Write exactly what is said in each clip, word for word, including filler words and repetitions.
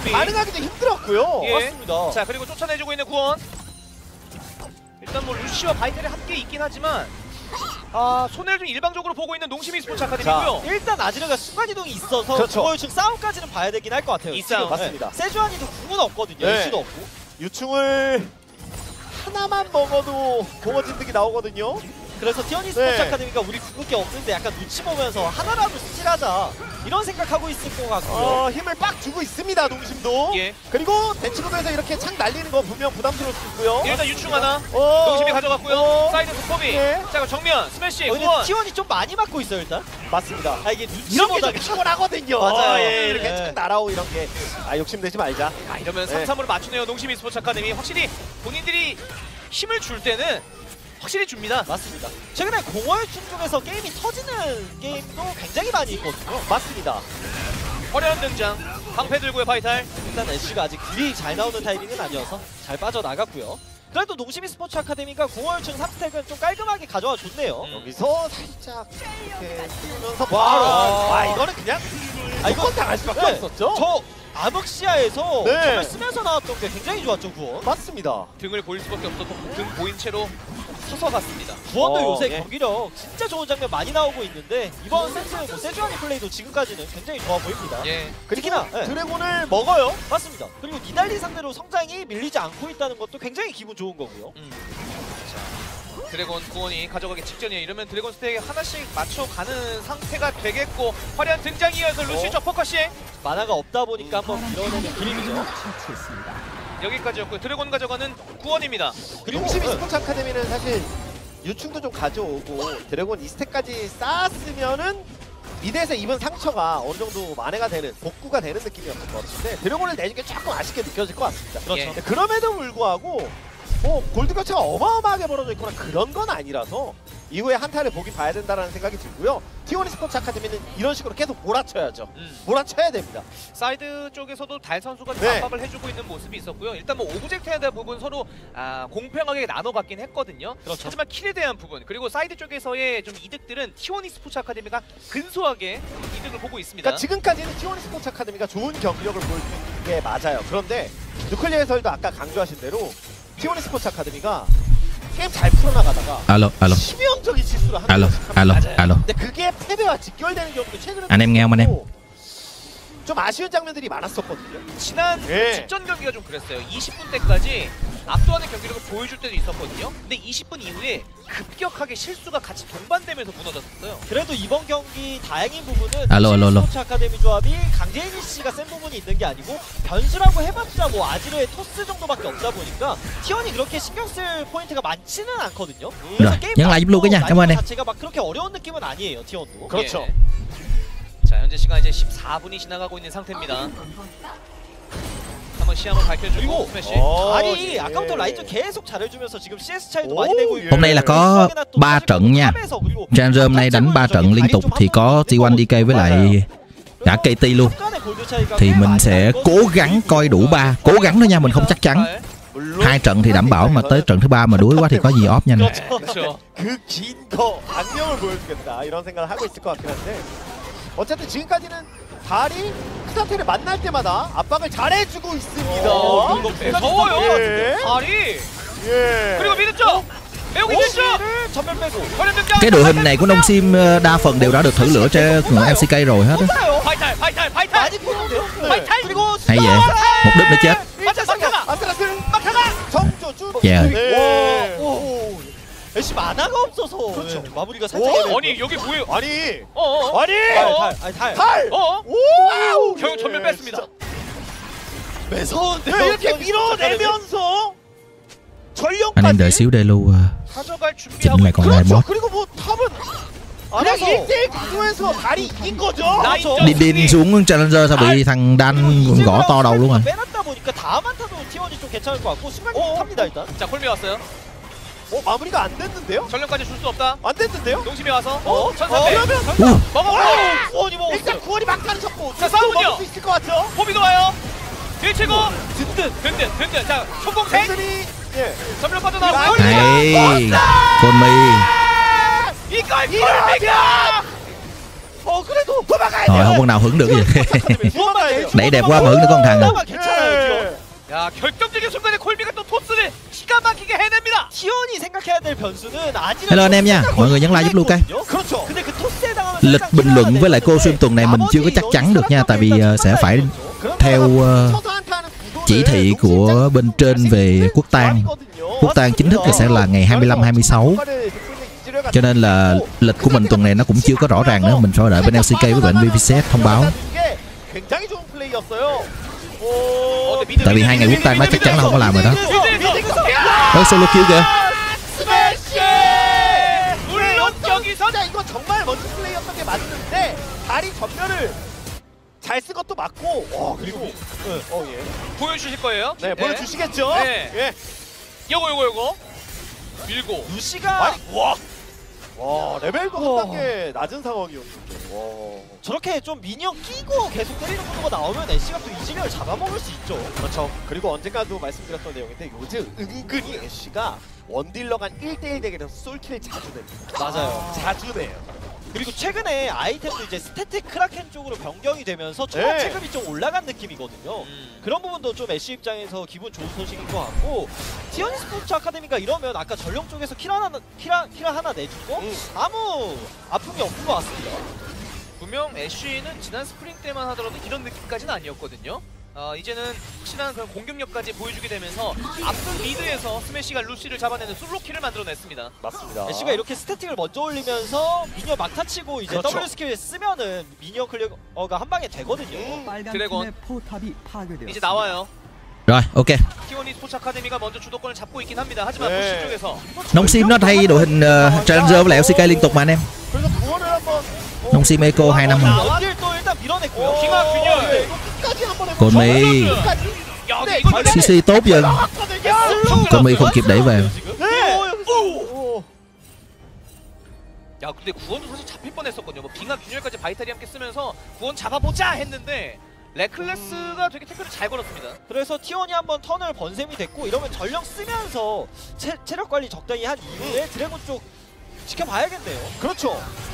네, 반응하기도 힘들었고요. 예. 맞습니다. 자, 그리고 쫓아내주고 있는 구원. 일단 뭐 루시와 바이탈이 함께 있긴 하지만 아, 손해를 좀 일방적으로 보고 있는 농심 e스포츠 아카데미고요. 일단 아지르가 순간이동이 있어서 그렇죠. 구월층 싸움까지는 봐야 되긴 할 것 같아요. 이 싸움. 맞습니다. 네. 세주안이도 궁은 없거든요. 네. 이슈도 없고. 유충을 하나만 먹어도 공허 진득이 나오거든요. 그래서 티어니 스포츠 네. 아카데미가 우리 궁극 게 없는데 약간 눈치 보면서 하나라도 스틸하자 이런 생각하고 있을 것 같고요. 어, 힘을 빡 주고 있습니다, 농심도. 예. 그리고 대치구도에서 이렇게 창 날리는 거 분명 부담스러울 수 있고요. 일단 유충 하나. 어, 농심이 가져갔고요. 어, 사이드 스포비. 예. 자, 정면 스매시 어, 근데 구원. 티원이 좀 많이 맞고 있어요 일단. 맞습니다. 아 이게 눈치 이런 게 보다가 좀 피곤하거든요. 맞아요. 예, 이렇게 네. 창 날아오고 이런 게. 아, 욕심내지 말자. 아, 이러면 네. 삼 삼으로 맞추네요. 농심 e스포츠 아카데미. 확실히 본인들이 힘을 줄 때는 확실히 줍니다. 맞습니다. 최근에 공허유충 쪽에서 게임이 터지는 게임도 굉장히 많이 있거든요. 맞습니다. 화려한 등장. 방패 들고요, 바이탈. 일단 애쉬가 아직 딜이 잘 나오는 타이밍은 아니어서 잘 빠져나갔고요. 그래도 농심 e스포츠 아카데미가 공허유충 삼 스택은 좀 깔끔하게 가져와 줬네요. 음. 여기서 살짝 이렇게 띄우면서 와. 바로. 와, 이거는 그냥 아 이거 이건 당할 수밖에 네. 없었죠? 저 암흑시야에서 네. 정말 쓰면서 나왔던 게 굉장히 좋았죠 구원. 맞습니다. 등을 보일 수밖에 없었고 등 보인 채로 서서 갔습니다. 구원도 어, 요새 예. 경기력 진짜 좋은 장면 많이 나오고 있는데 이번 세트 뭐 세주안이 플레이도 지금까지는 굉장히 좋아 보입니다. 예. 특히나 네. 드래곤을 먹어요. 맞습니다. 그리고 니달리 상대로 성장이 밀리지 않고 있다는 것도 굉장히 기분 좋은 거고요. 음. 자, 드래곤 구원이 가져가기 직전이에요. 이러면 드래곤 스택에 하나씩 맞춰가는 상태가 되겠고 화려한 등장이 이어서 루시 어? 저퍼컷이 만화가 없다 보니까 한번 밀어내는 그림이죠. 여기까지였고요. 드래곤 가져가는 구원입니다. 그리고 농심 네. e스포츠 아카데미는 사실 유충도 좀 가져오고 드래곤 이 스택까지 쌓았으면은 미드에서 입은 상처가 어느 정도 만회가 되는, 복구가 되는 느낌이었을 것 같은데 드래곤을 내준 게 조금 아쉽게 느껴질 것 같습니다. 그렇죠. 예. 그럼에도 불구하고 뭐 골드 격차가 어마어마하게 벌어져 있거나 그런 건 아니라서 이후에 한타를 보긴 봐야 된다는 생각이 들고요. 티원 e스포츠 아카데미는 이런 식으로 계속 몰아쳐야죠. 음. 몰아쳐야 됩니다. 사이드 쪽에서도 달 선수가 좀 네. 압박을 해주고 있는 모습이 있었고요. 일단 뭐 오브젝트에 대한 부분 서로 아, 공평하게 나눠갔긴 했거든요. 그렇죠. 하지만 킬에 대한 부분 그리고 사이드 쪽에서의 좀 이득들은 티원 e스포츠 아카데미가 근소하게 이득을 보고 있습니다. 그러니까 지금까지는 티원 e스포츠 아카데미가 좋은 경기력을 보여주는 게 맞아요. 그런데 누클리어 해설도 아까 강조하신 대로 티원 e스포츠 아카데미가 게임 잘 풀어나가다가 Alo, alo, 치명적인 실수를 하는 alo, 것이 alo, 맞아요. alo. 근데 그게 패배와 직결되는 경우도 최근에 anh em nghe không anh em? 좀 아쉬운 장면들이 많았었거든요. 지난 예. 직전 경기가 좀 그랬어요. 이십 분 때까지 압도하는 경기력을 보여줄 때도 있었거든요. 근데 이십 분 이후에 급격하게 실수가 같이 동반되면서 무너졌었어요. 그래도 이번 경기 다행인 부분은 알로, 알로, 알로. 스포츠 아카데미 조합이 강재인 씨가 센 부분이 있는 게 아니고 변수라고 해봤자 뭐 아지르의 토스 정도밖에 없다 보니까 티원이 그렇게 신경 쓸 포인트가 많지는 않거든요. 그래서 Rồi, 게임 nhấn like giúp luôn cái nha. Cảm ơn em. 자체가 막 그렇게 어려운 느낌은 아니에요 티원도. 그렇죠. 예. 자, 현재 시간 이제 십사 분이 지나가고 있는 상태입니다. 한번 시야만 밝혀주고 그리고 스매시. 어, 아리 예. 아까부터 라이트 계속 잘해주면서 지금 씨에스 차이도 오, 많이 내고 예. 있고 Hôm nay là có ba trận nha. Challenger hôm nay đánh ba trận liên tục thì có T một đê ca với lại cả ca tê luôn. Thì mình sẽ cố gắng coi đủ ba, cố gắng thôi nha, mình không chắc chắn. 물론 Hai trận thì đảm bảo mà tới trận thứ ba mà đuối quá thì có gì off nha. anh. 그렇죠. 그긴거 악명을 보여주겠다 이런 생각을 하고 있을 것 같긴 한데 어쨌든 지금까지는 달이 크산테를 만날 때마다 압박을 잘해주고 있습니다. 어, 이거 무서워요. 예. 다리. 예. 그리고 미드 쪽. 매우 미드 쪽. 전면 빼고 화려한 등장. Cái đội hình này của Nông Sim ờ, đa phần đều đã được thử lửa trên em xê ca rồi hết á. 바이탈, 바이탈, 바이탈. 많이 보는데요. 바이탈. 그리고 Hay vậy, một đứt nữa chết. 맞아, 막타가. 아슬아슬 막타가. 정조주. 예. 네. 오, 오. 애쉬 만화가 없어서 그렇죠. 네, 마무리가 오, 살짝 애매해요. 아니 여기 뭐예요? 아니 어, 어. 아니 어. 달, 아니 달. 달. 어? 오. 결국 전면 뺐습니다. 매서운데요. 왜 이렇게 밀어내면서 Anh em đợi 전력까지 xíu Delu uh, 가져갈 chỉnh 준비하고 lại còn lại 그렇죠. boss. 그리고 뭐 탑은 그냥 알아서 일 대일 구도에서 달이 이긴 거죠. 라인전 Đi đi xuống Challenger sao bị thằng Dan gõ to đầu luôn rồi. 빼놨다 보니까 다음 한타도 티원이 좀 괜찮을 것 같고 순간 어? 탑니다 일단. 자, 콜미 왔어요. 어 마무리가 안 됐는데요? 전력까지 줄 수 없다. 안 됐는데요? 농심이 와서 어? 천삼백. 그러면 우! 먹어. 구원이 먹었어요. 일단 구원이 막타를 쳤고 자, 싸우군요. 먹을 수 있을 것 같죠? 호비도 와요. 일치고 든든. 든든 든든. 자, 총공생 든든히 예. 전면 빠져나오고. Hay, con mi. 이걸 콜미가. 어 그래도 도망가야 Rồi không con nào hứng được cái gì. 도망가야 Đẩy đẹp quá mà hứng được con thằng à. 괜찮아요. 야 결정적인 순간에 콜비가 또 토스를 기가 막히게 해냅니다. 티원이 생각해야 될 변수는 아직 Hello anh em nha, mọi người nhấn like giúp Luca. 그렇죠. 근데 그 토스에 당하면 Lịch bình luận với lại cô stream tuần này mình chưa có chắc chắn được nha, tại vì uh, sẽ phải theo uh, chỉ thị của bên trên về quốc tang. Quốc tang chính thức là sẽ là ngày hai mươi lăm hai mươi sáu. Cho nên là lịch của mình tuần này nó cũng chưa có rõ ràng nữa, mình phải đợi bên lờ xê ca với bên vê vê xê ét thông báo. Tại vì hai ngày quốc tang đó chắc chắn là không có làm rồi đó. Đó solo kill kìa. 물론 여기서 이거 정말 멋진 플레이였던 게 맞는데 다리 전면을 잘 쓴 것도 맞고 와 그리고 어 예. 보여주실 거예요? 네 보여주시겠죠? 네. 예. 요거 요거 요거 밀고 루시가 아니 와. 와 레벨도 한 단계 낮은 상황이었는데 와. 저렇게 좀 미니언 끼고 계속 때리는 구도가 나오면 애쉬가 또 이즈리얼 잡아먹을 수 있죠. 그렇죠. 그리고 언젠가도 말씀드렸던 내용인데 요즘 은근히 애쉬가 원딜러 간 일 대일 대결에서 솔킬을 자주 냅니다. 맞아요. 자주 내요. 그리고 최근에 아이템도 이제 스태틱 크라켄 쪽으로 변경이 되면서 초반 네. 체급이 좀 올라간 느낌이거든요. 음. 그런 부분도 좀 애쉬 입장에서 기분 좋은 소식인 것 같고 티어니 스포츠 아카데미가 이러면 아까 전령 쪽에서 킬 하나 킬, 킬 하나 내주고 음. 아무 아픈 게 없는 것 같습니다. 분명 애쉬는 지난 스프링 때만 하더라도 이런 느낌까지는 아니었거든요. 어, 이제는 확실한 그런 공격력까지 보여주게 되면서 앞선 리드에서 스매시가 루시를 잡아내는 솔로킬을 만들어냈습니다. 맞습니다. 애쉬가 이렇게 스태틱을 먼저 올리면서 미니언 막타 치고 이제 그렇죠. 더블유 스킬 쓰면은 미니언 클리어가 한 방에 되거든요. 음. 빨간 드래곤. 팀의 포탑이 파괴되었습니다. 이제 나와요. Rồi, ok. 티오니 스포츠 아카데미가 먼저 주도권을 잡고 있긴 합니다. 하지만 네. 부시 쪽에서 Nông sim nó thay đội hình uh, Challenger với lại lờ xê ca liên tục mà anh em. 그래서 구원을 한번 Nông sim Eco hai năm rồi. 원딜 또 일단 밀어냈고요. 킹아 균열. 네, 이거 끝까지 한번 해보죠. Còn mi 야, 네, 이거 xê xê tốt dần. Còn mi không kịp đẩy về. 네. 오. 야 근데 구원도 사실 잡힐 뻔했었거든요. 뭐 빙하 균열까지 바이탈이 함께 쓰면서 구원 잡아보자 했는데 레클레스가 되게 태클을 잘 걸었습니다. 그래서 티원이 한번 턴을 번셈이 됐고 이러면 전령 쓰면서 체, 체력 관리 적당히 한 이후에 드래곤 쪽 지켜봐야겠네요. 그렇죠.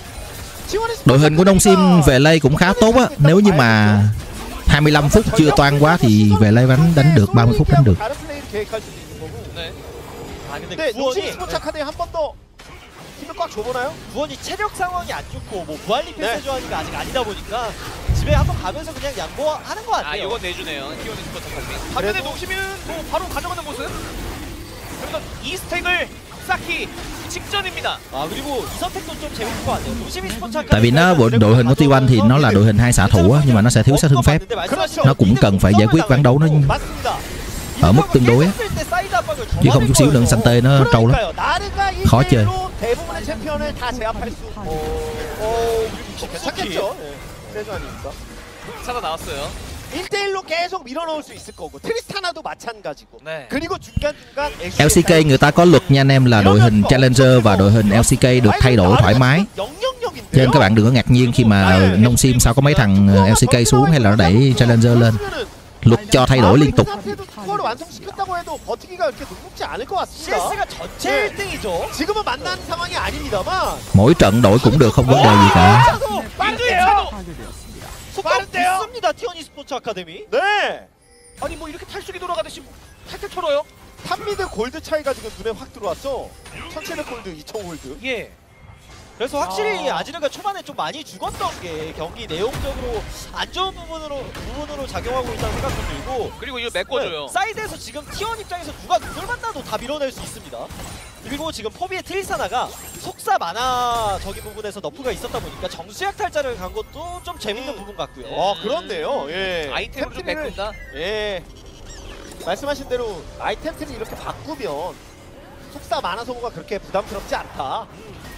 Đội hình của Nông Sim về lây cũng khá tốt á. Nếu như mà hai mươi lăm phút chưa toan quá thì về lây đánh đánh được, ba mươi phút đánh được. 다른 플레이를 계획할 수도 있는 거고. 네. 아 근데 네, 구원이 농심 스포츠 아카데미 한 번 더 힘을 꽉 줘보나요? 구원이 체력 상황이 안 좋고 뭐 부활 리필 네. 세조하니까 아직 아니다 보니까 집에 한번 가면서 그냥 양보하는 것 같아요. 아 이건 내주네요. 티오니 스포츠 아카데미. 반면에 농심은 뭐 바로 가져가는 모습. 그래서 이 스택을 쌓기 직전입니다. 아 그리고 이 선택도 좀 재밌을 것 같아요. 농심이 스포츠 아카데미 Tại vì nó bộ đội hình của T một thì nó là đội hình hai xạ thủ á, nhưng mà nó sẽ thiếu sát thương phép. Nó cũng cần phải giải quyết ván đấu nó 맞습니다. ở mức tương đối á. Chứ không chút xíu nữa xanh tê nó trâu lắm. khó chơi. 대부분의 챔피언을 다 제압할 수. 어, 어, 괜찮겠죠. 예. 세주안이니까. 차가 나왔어요. 일 대일로 계속 밀어넣을 수 있을 거고 트리스타나도 마찬가지고. 네. 그리고 중간중간 lờ xê ca người ta có luật nha anh em, là đội hình Challenger và đội hình lờ xê ca được thay đổi thoải mái. Cho nên các bạn đừng có ngạc nhiên khi mà Nông Sim sao có mấy thằng lờ xê ca xuống hay là nó đẩy Challenger lên. Luật cho thay đổi liên tục. 그거를 완성시켰다고 해도 버티기가 그렇게 녹록지 않을 것 같습니다. 씨에스가 전체 일 등이죠. 지금은 만난 상황이 아닙니다만. Mỗi trận đổi cũng được, không vấn đề gì cả. 빠른데요. 속도 있습니다. 티오니 스포츠 아카데미. 네. 아니 뭐 이렇게 탈수기 돌아가듯이 탈탈 털어요? 탑미드 골드 차이가 지금 눈에 확 들어왔죠. 천칠백 골드, 이천 골드. 예. 그래서 확실히 아. 아지르가 초반에 좀 많이 죽었던 게 경기 내용적으로 안 좋은 부분으로 부분으로 작용하고 있다는 생각도 들고. 그리고 이거 메꿔줘요. 네, 사이드에서 지금 티원 입장에서 누가 누굴 만나도 다 밀어낼 수 있습니다. 그리고 지금 포비의 트리스타나가 속사 만화적인 부분에서 너프가 있었다 보니까 정수약 탈자를 간 것도 좀 재밌는 음. 부분 같고요. 아 그렇네요. 예. 아이템으로 좀 템트리를- 메꾼다. 예. 말씀하신 대로 아이템트를 이렇게 바꾸면 속사 만화 소모가 그렇게 부담스럽지 않다.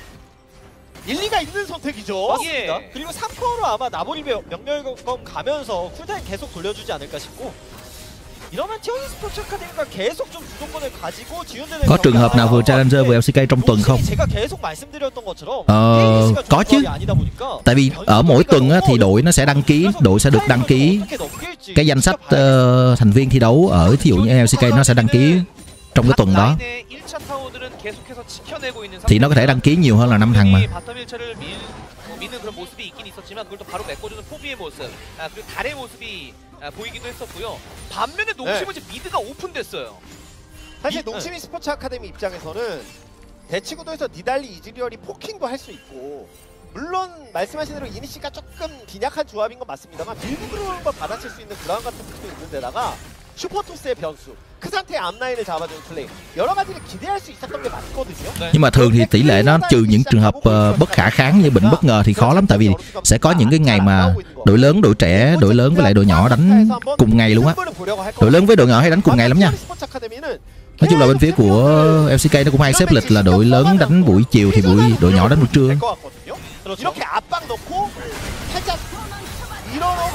일리가 있는 선택이죠. 맞습니다. 예. 그리고 삼 코어로 아마 나보리 명렬검 가면서 쿨타임 계속 돌려주지 않을까 싶고, 이러면 티오니 스포츠 아카데미가 계속 좀 주도권을 가지고 지원되는 Có trường hợp nào vừa Challenger vừa lờ xê ca trong tuần không? 제가 계속 말씀드렸던 것처럼 Ờ, có chứ. 아니다 보니까 Tại vì ở mỗi tuần á, thì đội nó sẽ đăng ký, đội sẽ được đăng ký cái danh sách uh, thành viên thi đấu ở thí dụ như lờ xê ca nó sẽ đăng ký trong cái tuần đó. 일 차 타워들은 계속해서 지켜내고 있는 Thì nó có thể đăng ký nhiều hơn là năm thằng mà. 바텀 일 차를 밀 미는 그런 모습이 있긴 있었지만 그걸 또 바로 메꿔주는 포비의 모습, 아, 그리고 달의 모습이 아, 보이기도 했었고요. 반면에 농심은 지금 미드가 오픈됐어요. 사실 이- 농심이 스포츠 아카데미 입장에서는 대치구도에서 니달리 이즈리얼이 포킹도 할 수 있고, 물론 말씀하신 대로 이니시가 조금 빈약한 조합인 건 맞습니다만 밀고 들어오는 걸 받아칠 수 있는 그라운 같은 것도 있는 데다가 슈퍼토스의 변수, 그 상태의 앞라인을 잡아주는 플레이, 여러 가지를 기대할 수 있었던 게 맞거든요. Nhưng mà thường thì tỷ lệ nó trừ những trường hợp ờ, bất khả kháng như bệnh bất ngờ thì khó lắm, tại vì sẽ có những cái ngày mà đội lớn, đội trẻ, đội lớn với lại đội nhỏ đánh cùng ngày luôn á. Đội lớn với đội nhỏ hay đánh cùng ngày lắm nha. Nói chung là bên phía của lờ xê ca nó cũng hay xếp lịch là đội lớn đánh buổi chiều thì buổi đội nhỏ đánh buổi trưa. 이렇게 압박 넣고 살짝 밀어넣고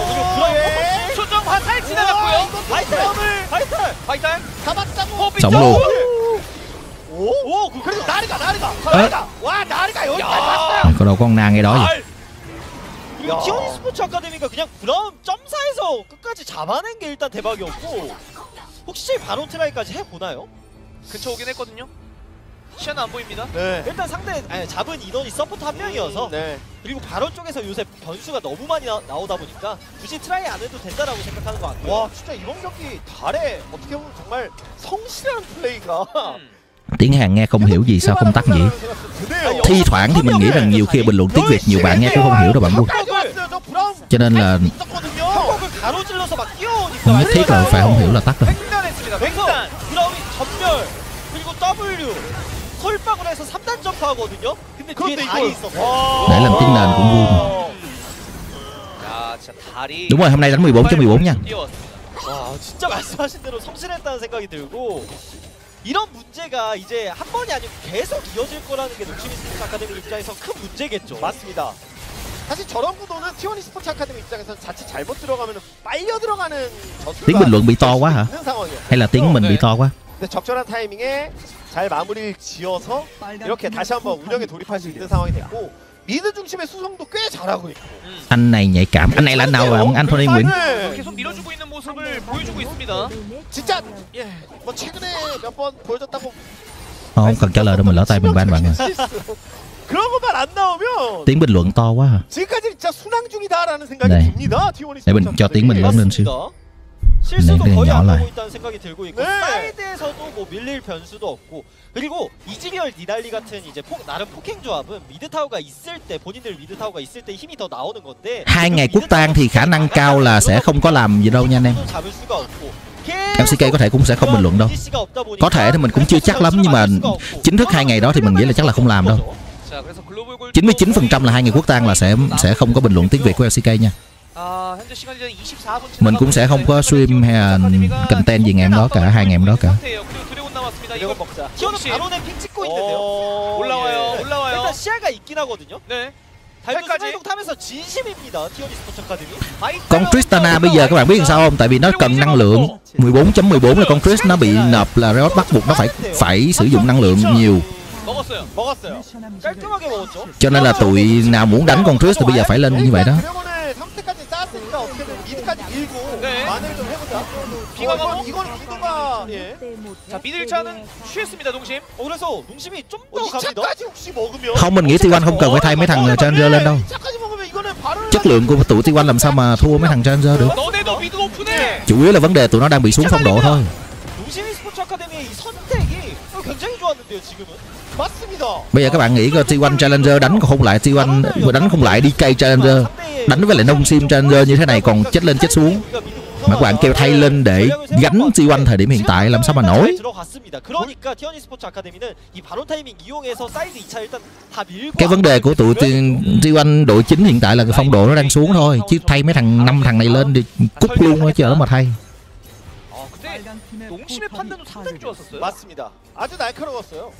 초정 화살 지나갔고요. 파이탈! 파이탈! 파이탈 잡았다고 포비 Sống 쪽. luôn. 오? 오 그리고 나르가 나르가 나르가 와 나르가 여기까지 왔어요. Có đâu có con nàng ngay đó vậy. 그리고 야. 티오니 스포츠 아카데미가 그냥 브라운 점사에서 끝까지 잡아낸 게 일단 대박이었고, 혹시 바론 트라이까지 해보나요? 근처 오긴 했거든요. 시야는 안 보입니다. 네. 일단 상대 아니, 잡은 인원이 서포트 한 명이어서, 네. 그리고 바론 쪽에서 요새 변수가 너무 많이 나, 나오다 보니까 굳이 트라이 안 해도 된다라고 생각하는 것 같고요. 와 진짜 이번 경기 달에 어떻게 보면 정말 성실한 플레이가 음. Tiếng Hàn nghe không hiểu gì sao không tắt vậy. Thi thoảng thì mình nghĩ rằng nhiều khi bình luận tiếng Việt nhiều bạn nghe cũng không hiểu đâu bạn luôn. Cho nên là 한국을 가로질러서 막 뛰어오니까 không nhất thiết là phải không hiểu là tắt đâu. 횡단했습니다. 그래서 횡단. 브라운이 전멸 그리고 W 솔박을 해서 삼 단 점프하거든요. 근데 뒤에 달이 있었어. Để làm tiếng nền cũng vui mà. 야, 진짜 다리. Đúng rồi, hôm nay đánh mười bốn chấm mười bốn nha. 뛰어왔습니다. 와 진짜 말씀하신 대로 성실했다는 생각이 들고, 이런 문제가 이제 한 번이 아니고 계속 이어질 거라는 게 농심이 스포츠 아카데미 입장에서 큰 문제겠죠. 맞습니다. 사실 저런 구도는 티오니 스포츠 아카데미 입장에서 자칫 잘못 들어가면 빨려 들어가는 전술과 Tiếng bình luận bị to quá hả? 있는 상황이에요. Hay là tiếng mình bị to quá? 근데 적절한 타이밍에 잘 마무리를 지어서 이렇게 다시 한번 운영에 돌입할 수 있는 상황이 됐고, 미드 중심의 수성도 꽤 잘하고 있고. Anh này nhạy cảm. Anh này là anh nào vậy? Ông Anthony Nguyễn. 네. 계속 밀어주고 있는 모습을 보여주고 있습니다. 진짜 예, 뭐 최근에 몇 번 보여줬다고 Ồ, không cần trả lời đâu, mình lỡ tay mình ban bạn rồi. 그런 것만 안 나오면 Tiếng bình luận to quá hả? 지금까지 진짜 순항 중이다라는 생각이 네. 듭니다. 티오니 Để mình cho tiếng mình lớn lên xíu. 실수도 네, 거의 nhỏ 안 lại. 하고 있다는 생각이 들고 있고, 네. 사이드에서도 뭐 밀릴 변수도 없고, 그리고 이즈리얼 니달리 같은 이제 포, 나름 폭행 조합은 미드 타워가 있을 때, 본인들 미드 타워가 있을 때 힘이 더 나오는 건데, Hai ngày quốc tang thì khả năng cao là sẽ không có làm gì đâu nha anh em. 잡을 수가 없고, lờ xê ca có thể cũng sẽ không bình luận đâu. Có thể thì mình cũng chưa chắc lắm, nhưng mà chính thức hai ngày đó thì mình nghĩ là chắc là không làm đâu. 자, 그래서 글로벌 골드 chín mươi chín phần trăm là hai ngày quốc tang là sẽ sẽ không có bình luận tiếng Việt của lờ xê ca nha. 아, 현재 시간이 이제 이십사 분 Mình cũng sẽ không có stream hay là content gì ngày hôm đó cả, hai ngày hôm đó cả. 그리고 드래곤 남았습니다. 이거 이거 먹자. 티오는 혹시- 바론에 핑 찍고 있는데요. 어, 올라와요. 예. 올라와요. 일단 시야가 있긴 하거든요. 네. 달도 여기까지. 순간이동 타면서 진심입니다. 티오니 스포츠 아카데미. Con Tristana bây giờ các bạn biết làm sao không? Tại vì nó cần năng lượng. mười bốn chấm mười bốn là con Trist nó bị nộp là Riot bắt buộc nó phải phải sử dụng năng lượng nhiều. 먹었어요. 먹었어요. 깔끔하게 먹었죠. Cho nên là tụi nào muốn đánh con Trist thì bây giờ phải lên như vậy đó. 드래곤을 삼 세까지 쌓았으니까 어떻게든 미드까지 밀고 네. 만회를 좀 해보자. 비가 어, 이건 가고? 이거는 미드가 예. 자, 미들 차는 취했습니다, 농심. 어, 그래서 농심이 좀 어, 더 이 갑니다. 차까지 혹시 먹으면 Không, mình nghĩ T một không cần phải thay mấy thằng Challenger lên đâu. 이 차까지 먹으면 이거는 바로 Chất lượng của tụi T một làm sao mà thua mấy thằng Challenger được? 너네도 미드 오픈해. Chủ yếu là vấn đề tụi nó đang bị xuống phong độ thôi. 농심이 스포츠 아카데미의 이 선택이 굉장히 좋았는데요, 지금은. 맞습니다. Bây giờ các bạn nghĩ coi T một Challenger đánh không lại T một đánh không lại đê ca Challenger, đánh với lại nông sim Challenger như thế này còn chết lên chết xuống. Mà các bạn kêu thay lên để gánh T một thời điểm hiện tại làm sao mà nổi. 들어갔습니다. 그러니까 티오니 스포츠 아카데미는 이 바론 타이밍 이용해서 사이드 이 차 일단 다 밀고. Cái vấn đề của tụi T một đội chính hiện tại là cái phong độ nó đang xuống thôi, chứ thay mấy thằng năm thằng này lên thì cút luôn á chứ ở mà thay. 아, 근데 농심의 판단도 상당히 좋았었어요. 맞습니다. 아주 날카로웠어요.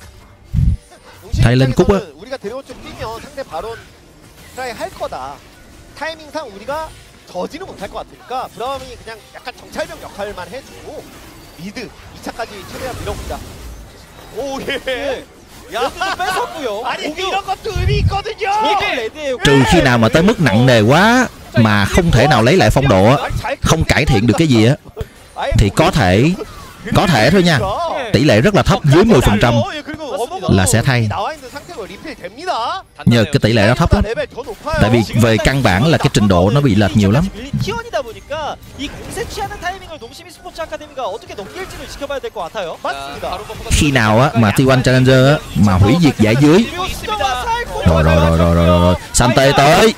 thay lên cút á. 우리가 드래곤 쪽 뛰면 상대 바론 트라이 할 거다. 타이밍상 우리가 저지는 못할 것 같으니까 브라움이 그냥 약간 정찰병 역할만 해주고 미드 이 차까지 최대한 밀어보자. 오 예. 야 뺏었고요. 아니 이런 것도 의미 있거든요. 이게 레드예요. Trừ khi nào mà tới mức nặng nề quá mà không thể nào lấy lại phong độ á, không cải thiện được cái gì á, thì có thể có thể thôi nha. Tỷ lệ rất là thấp, dưới mười phần trăm là sẽ thay. 나와 있는 상태로 리필 됩니다. 갑니다. Nhờ cái tỷ lệ đó thấp lắm. 레벨 더 높아요. Tại vì về căn bản là cái trình độ nó bị lệch nhiều lắm. 티원이다 보니까 이 공세 취하는 타이밍을 농심 e스포츠 아카데미가 어떻게 넘길지를 지켜봐야 될 것 같아요. 맞습니다. Khi nào á mà T một Challenger á mà hủy diệt giải dưới. 그리고 수정과 살고 Rồi rồi rồi rồi rồi rồi. Sante tới.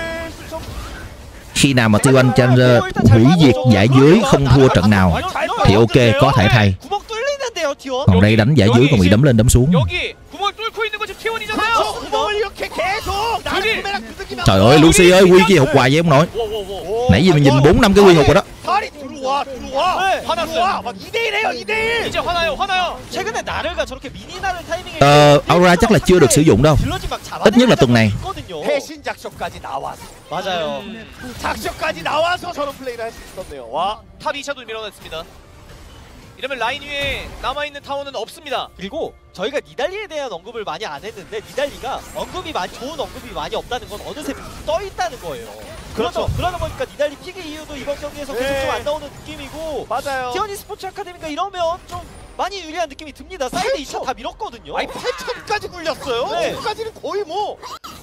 Khi nào mà T một Challenger hủy diệt giải dưới không thua trận nào thì ok có thể thay. 구멍 뚫리는데요, 티원. Còn đây đánh giải dưới còn bị đấm lên đấm xuống. 여기 구멍을 뚫고 있는 거 지금 티원이잖아요. 구멍을 이렇게 계속 나는 구매랑 두들기면 Trời ơi Lucy ơi quy kia hụt hoài vậy ông nội. Nãy giờ mình nhìn bốn năm cái quy hụt rồi đó. 발이 들어와 들어와 화났어요. 막 이 대 일 해요 이 대 일. 이제 화나요 화나요. 최근에 나를가 저렇게 미니 나를 타이밍에 Ờ, Aura chắc là chưa được sử dụng đâu. 딜러지 막 잡아내는 Ít nhất là tuần này. 있거든요. 배신 작전까지 나와서 맞아요. 작전까지 나와서 저런 플레이를 할 수 있었네요. 와. 탑 이 차도 밀어냈습니다. 이러면 라인 위에 남아있는 타워는 없습니다. 그리고 저희가 니달리에 대한 언급을 많이 안 했는데 니달리가 언급이 많이 좋은 언급이 많이 없다는 건 어느새 떠 있다는 거예요. 그렇죠. 그러다, 그러다 보니까 니달리 픽 이유도 이번 경기에서 계속 네. 좀 안 나오는 느낌이고 맞아요. 티원이 스포츠 아카데미가 이러면 좀 많이 유리한 느낌이 듭니다. 사이드 이 차 다 밀었거든요. 아니 팔 천까지 굴렸어요. 네. 지금까지는 거의 뭐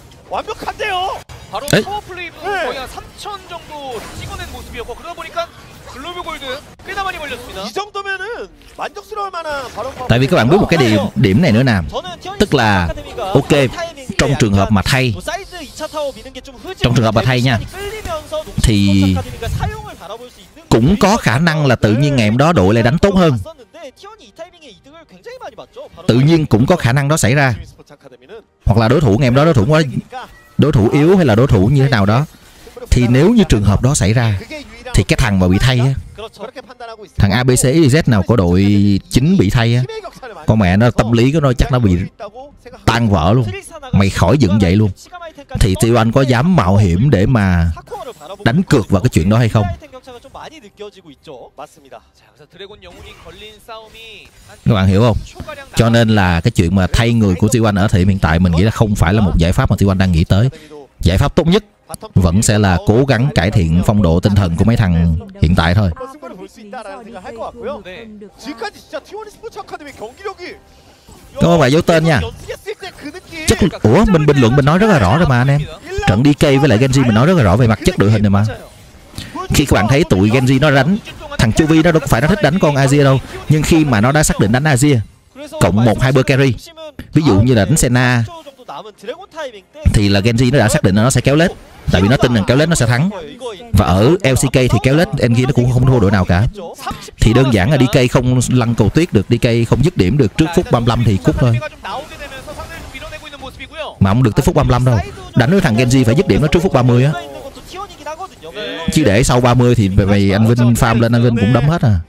완벽한데요. 바로 에이? 파워 플레이도 네. 거의 한 삼천 정도 찍어낸 모습이었고 그러다 보니까 글로벌 골드 꽤나 많이 걸렸습니다. 이 정도면은 만족스러울 만한 바로. Tại vì các bạn biết một cái điểm điểm này nữa nè. 저는 티원이 Tức là 스포츠 아카데미가 ok 타이밍 trong trường hợp mà thay 뭐 사이드 이 차 타워 미는 게 좀 흐지고 trong trường hợp mà thay nha 끌리면서 thì 스포츠 아카데미가 사용을 바라볼 수 있는 cũng có khả năng là tự nhiên ngày hôm đó đội lại đánh tốt hơn. 봤었는데 티원이 이 타이밍에 이득을 굉장히 많이 봤죠. 바로 Tự nhiên cũng có khả năng đó xảy ra. 스포츠 아카데미는 Hoặc là đối thủ ngày hôm đó đối thủ quá đối thủ yếu hay là đối thủ như thế nào đó. Thì nếu như trường hợp đó xảy ra 그게 유일한 thì cái thằng mà bị thay á, 그렇죠. 그렇게 판단하고 있습니다. thằng a bê xê i dét nào của đội chính bị thay á, 힘의 격차를 많이 con mẹ nó tâm lý của nó chắc nó bị 있다고 생각하고 tan vỡ luôn. 트릭사나가 Mày khỏi dựng dậy luôn. Thì T một có dám mạo hiểm để mà 사코어를 바라보고 đánh cược vào cái chuyện đó hay không? 플라이팅 격차가 좀 많이 느껴지고 있죠. 맞습니다. 자, 그래서 드래곤 영웅이 걸린 싸움이 한 Các bạn hiểu không? 초가량 Cho nên là cái chuyện mà thay người của T một ở thời điểm hiện tại mình nghĩ là không phải là một giải pháp mà T một đang nghĩ tới. Giải pháp tốt nhất vẫn sẽ là cố gắng cải thiện phong độ tinh thần của mấy thằng hiện tại thôi. 승부를 볼 수 있다라는 생각할 것 같고요. 네. 지금까지 진짜 티원 스포츠 아카데미 경기력이 Cảm ơn bạn dấu tên nha. 연습했을 때 그 느낌. Chất ủa mình bình luận mình nói rất là rõ rồi mà anh em. Trận đê ca với lại Genji mình nói rất là rõ về mặt chất đội hình rồi mà. Khi các bạn thấy tụi Genji nó đánh, thằng Chuvi nó đâu phải nó thích đánh con Azir đâu, nhưng khi mà nó đã xác định đánh Azir cộng một hyper carry, ví dụ như là đánh Senna, thì là Genji nó đã xác định là nó sẽ kéo lết. Tại vì nó tin rằng kéo lết nó sẽ thắng. Và ở lờ xê ca thì kéo lết Engie nó cũng không thua đội nào cả. Thì đơn giản là đê ca không lăn cầu tuyết được, đê ca không dứt điểm được trước phút ba mươi lăm thì cút thôi. Mà không được tới phút ba mươi lăm đâu. Đánh với thằng Genji phải dứt điểm nó trước phút ba mươi á. Chứ để sau ba mươi thì mày anh Vinh farm lên anh Vinh cũng đấm hết à.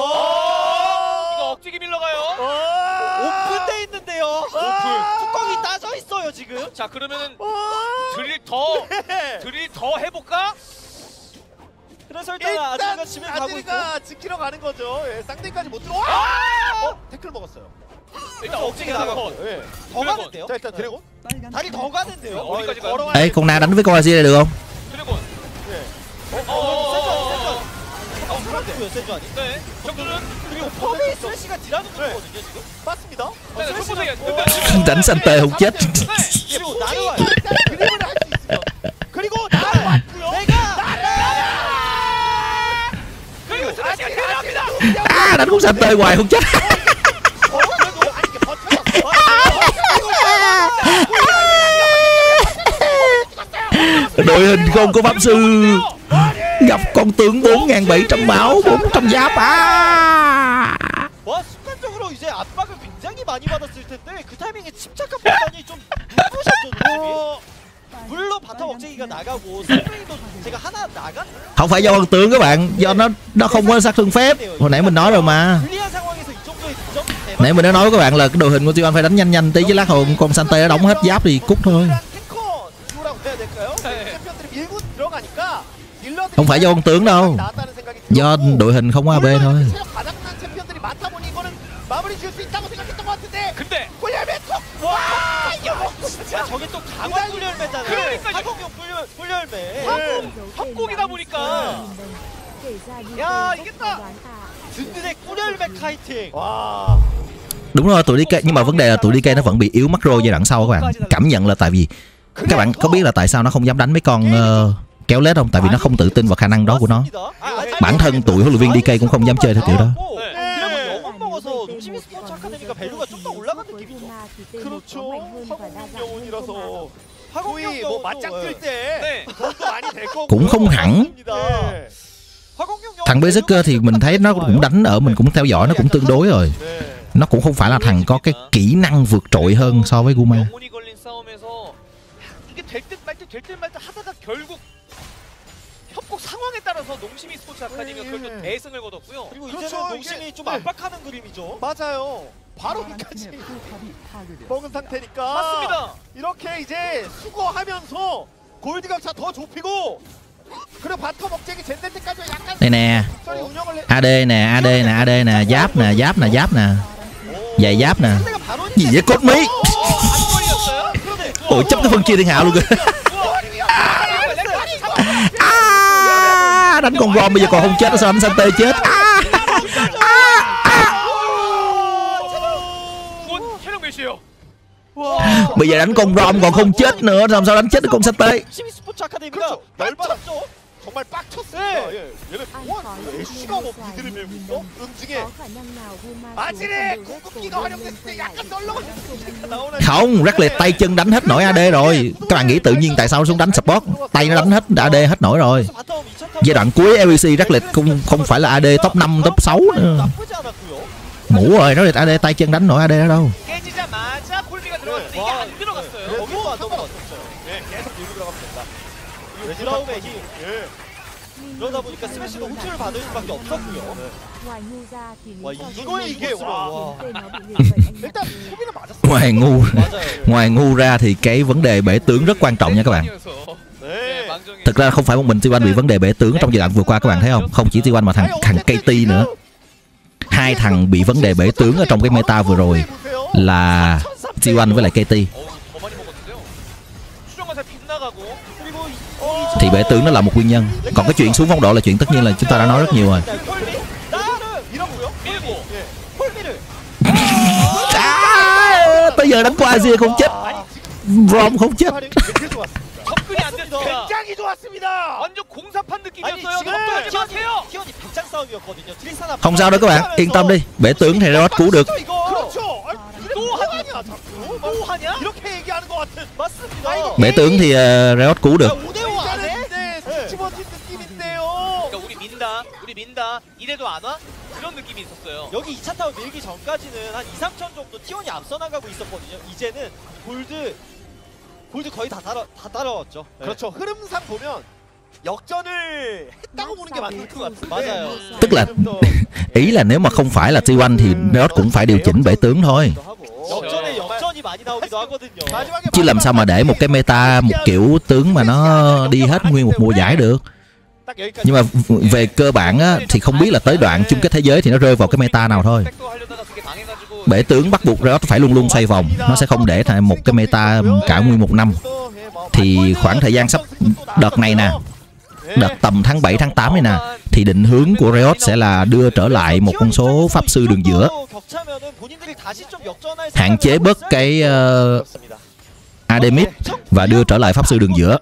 이거 억지기 밀러가요. 오픈돼 있는데요. 오픈. 뚜껑이 따져 있어요 지금. 자 그러면은 드릴 더 드릴 더 해볼까? 그래서 일단 아직은 지면 가고 있고. 아직가 지키러 가는 거죠. 예, 쌍둥이까지 못 들어. 어? 태클 먹었어요. 일단 억지기 나가고. 예. 더 가는데요? 자 일단 드래곤. 다리 더 가는데요. 어, 어디까지 가요? 걸어와야 Ê con Na đánh với con Azir này được không? 드래곤. 예. 어, 어, 세전, 세전. 어, 살았고요, 세전이. 네. 적들은 그리고 퍼베이 스레시가 딜하는 거거든요 지금. 맞습니다. 네, 손보세요. Đánh Sante không chết. 그리고 나를 와요. 그림을 할 수 있으면. 그리고 나를 왔고요. 내가 그리고 스라시가 대단합니다. À, đánh con Sante hoài không chết. 어, 그래도 아니 이게 버텨요. Đội hình không có pháp sư gặp con tướng bốn nghìn bảy trăm máu, bốn trăm giáp à. 와 순간적으로 이제 압박을 굉장히 많이 받았을 텐데 그 타이밍에 침착한 판단이 좀 눈부셨죠 눈이. 물론 바텀 억제기가 나가고 스프링도 제가 하나 나간. Không phải do con tướng các bạn, do nó nó không có sát thương phép. Hồi nãy mình nói rồi mà. 불리한 상황에서 이 정도의 득점 대박. Nãy mình đã nói với các bạn là cái đội hình của T một phải đánh nhanh nhanh tí chứ lát hồi con Sante nó đóng hết giáp thì cút thôi. 탱커 듀오라고 해야 될까요? 챔피언들이 밀고 들어가니까 딜러들이 Không phải do con tướng đâu, 나왔다는 생각이 do 들었고, đội hình không có a bê thôi. 물론 체력 바닥난 챔피언들이 많다 보니 이거는 마무리 지을 수 있다고 생각했던 것 같은데 근데 골리앗 톡! 와 이거 먹고 진짜 저게 또 강화 꿀열매잖아요. 그러니까요. 사공용 꿀열 꿀열매. 협곡이다 보니까 야 이겼다. 든든의 꿀열매 카이팅. 와 Đ Đúng rồi, tụi đê ca, nhưng mà vấn đề là tụi đê ca nó vẫn bị yếu macro giai đoạn sau các bạn. Cảm nhận là tại vì các bạn có biết là tại sao nó không dám đánh mấy con uh, kéo lết không? Tại vì nó không tự tin vào khả năng đó của nó. Bản thân tụi huấn luyện viên đê ca cũng không dám chơi theo kiểu đó. Cũng không hẳn. Thằng Berserker thì mình thấy nó cũng đánh ở, mình cũng theo dõi nó cũng tương đối rồi. Nó cũng không phải là thằng có cái kỹ năng vượt trội hơn so với Guma. 협곡 상황에 따라서 농심이 스포츠 아카데미가 결국 대승을 거뒀고요. 그리고 이제는 농심이 좀 압박하는 그림이죠. 맞아요. 바로 끝까지 먹은 상태니까. 맞습니다. 이렇게 이제 수거하면서 골드 격차 더 좁히고 그리고 바텀 억제기 젠 때까지 약간 Đây nè, 적절히 운영을 해. a đê nè, a đê nè, a đê nè, giáp nè, giáp nè, giáp nè. Giày giáp nè. Gì vậy cốt mí? Ủa chấp cái phân chia thiên hạ luôn kìa. À, đánh con Rom bây giờ còn không chết, sao đánh Sante chết? À, bây giờ đánh con Rom còn không chết nữa, làm sao đánh chết được con Sante? 정말 빡쳤습니다. 예. 얘네 애쉬가 뭐 미드를 밀고 있어? 응징에 아지레 궁극기가 활용됐을 때 약간 널렁거리니까 나오는. Không, Ratlet tay chân đánh hết nổi a đê rồi. Các bạn nghĩ tự nhiên tại sao nó xuống đánh support? Tay nó đánh hết a đê hết nổi rồi. Giai đoạn cuối lờ vê xê Ratlet không không phải là a đê top năm, top sáu nữa. Mũ rồi, Ratlet a đê tay chân đánh nổi a đê đó đâu. 드라움의 힘. 그러다 보니까 스매시도 호출을 받을 수밖에 없었고요. 와 이거에 이게 와. 일단 소비는 맞았어. Ngoài ngu, ngoài ngu ra thì cái vấn đề bể tướng rất quan trọng nha các bạn. Thực ra không phải một mình T một bị vấn đề bể tướng trong giai đoạn vừa qua, các bạn thấy không? Không chỉ T một mà thằng thằng ca tê nữa. Hai thằng bị vấn đề bể tướng ở trong cái meta vừa rồi là T một với lại ca tê. Thì bể tướng nó là một nguyên nhân. Còn cái chuyện xuống phong độ là chuyện tất nhiên là chúng ta đã nói rất nhiều rồi. À, tới giờ đánh qua Asia không chết, Rom không chết. 굉장히 좋았습니다. 완전 공사판 느낌이었어요. 걱정하지 마세요. 티원이 백장 싸움이었거든요. 트리사나 Không sao đâu các bạn, yên tâm đi. Bể tướng thì Riot cứu được. 그렇죠. 또 하냐 자꾸. 또 하냐? 이렇게 얘기하는 것 같은. 맞습니다. Bể tướng thì uh, Riot cứu được. 오 대 오 안 해? 네, 스치버틴 느낌인데요. 그러니까 우리 민다, 우리 민다. 이래도 안 와? 그런 느낌이 있었어요. 여기 이 차 타워 밀기 전까지는 한 이, 삼천 정도 티원이 앞서 나가고 있었거든요. 이제는 골드 골드 거의 다 따라 다 따라왔죠. 그렇죠. 흐름상 보면 역전을 했다고 보는 게 맞는 것 같은데. 맞아요. Tức là ý là nếu mà không phải là T một thì Riot cũng phải điều chỉnh bể tướng thôi. 역전에 역전이 많이 나오기도 하거든요. Chứ làm sao mà để một cái meta một kiểu tướng mà nó đi hết nguyên một mùa giải được. Nhưng mà về cơ bản á, thì không biết là tới đoạn chung kết thế giới thì nó rơi vào cái meta nào thôi. Bể tướng bắt buộc Riot phải luôn luôn xoay vòng. Nó sẽ không để thành một cái meta cả nguyên một năm. Thì khoảng thời gian sắp đợt này nè, đợt tầm tháng bảy, tháng tám này nè, thì định hướng của Riot sẽ là đưa trở lại một con số pháp sư đường giữa, hạn chế bớt cái uh, a đê mid và đưa trở lại pháp sư đường giữa.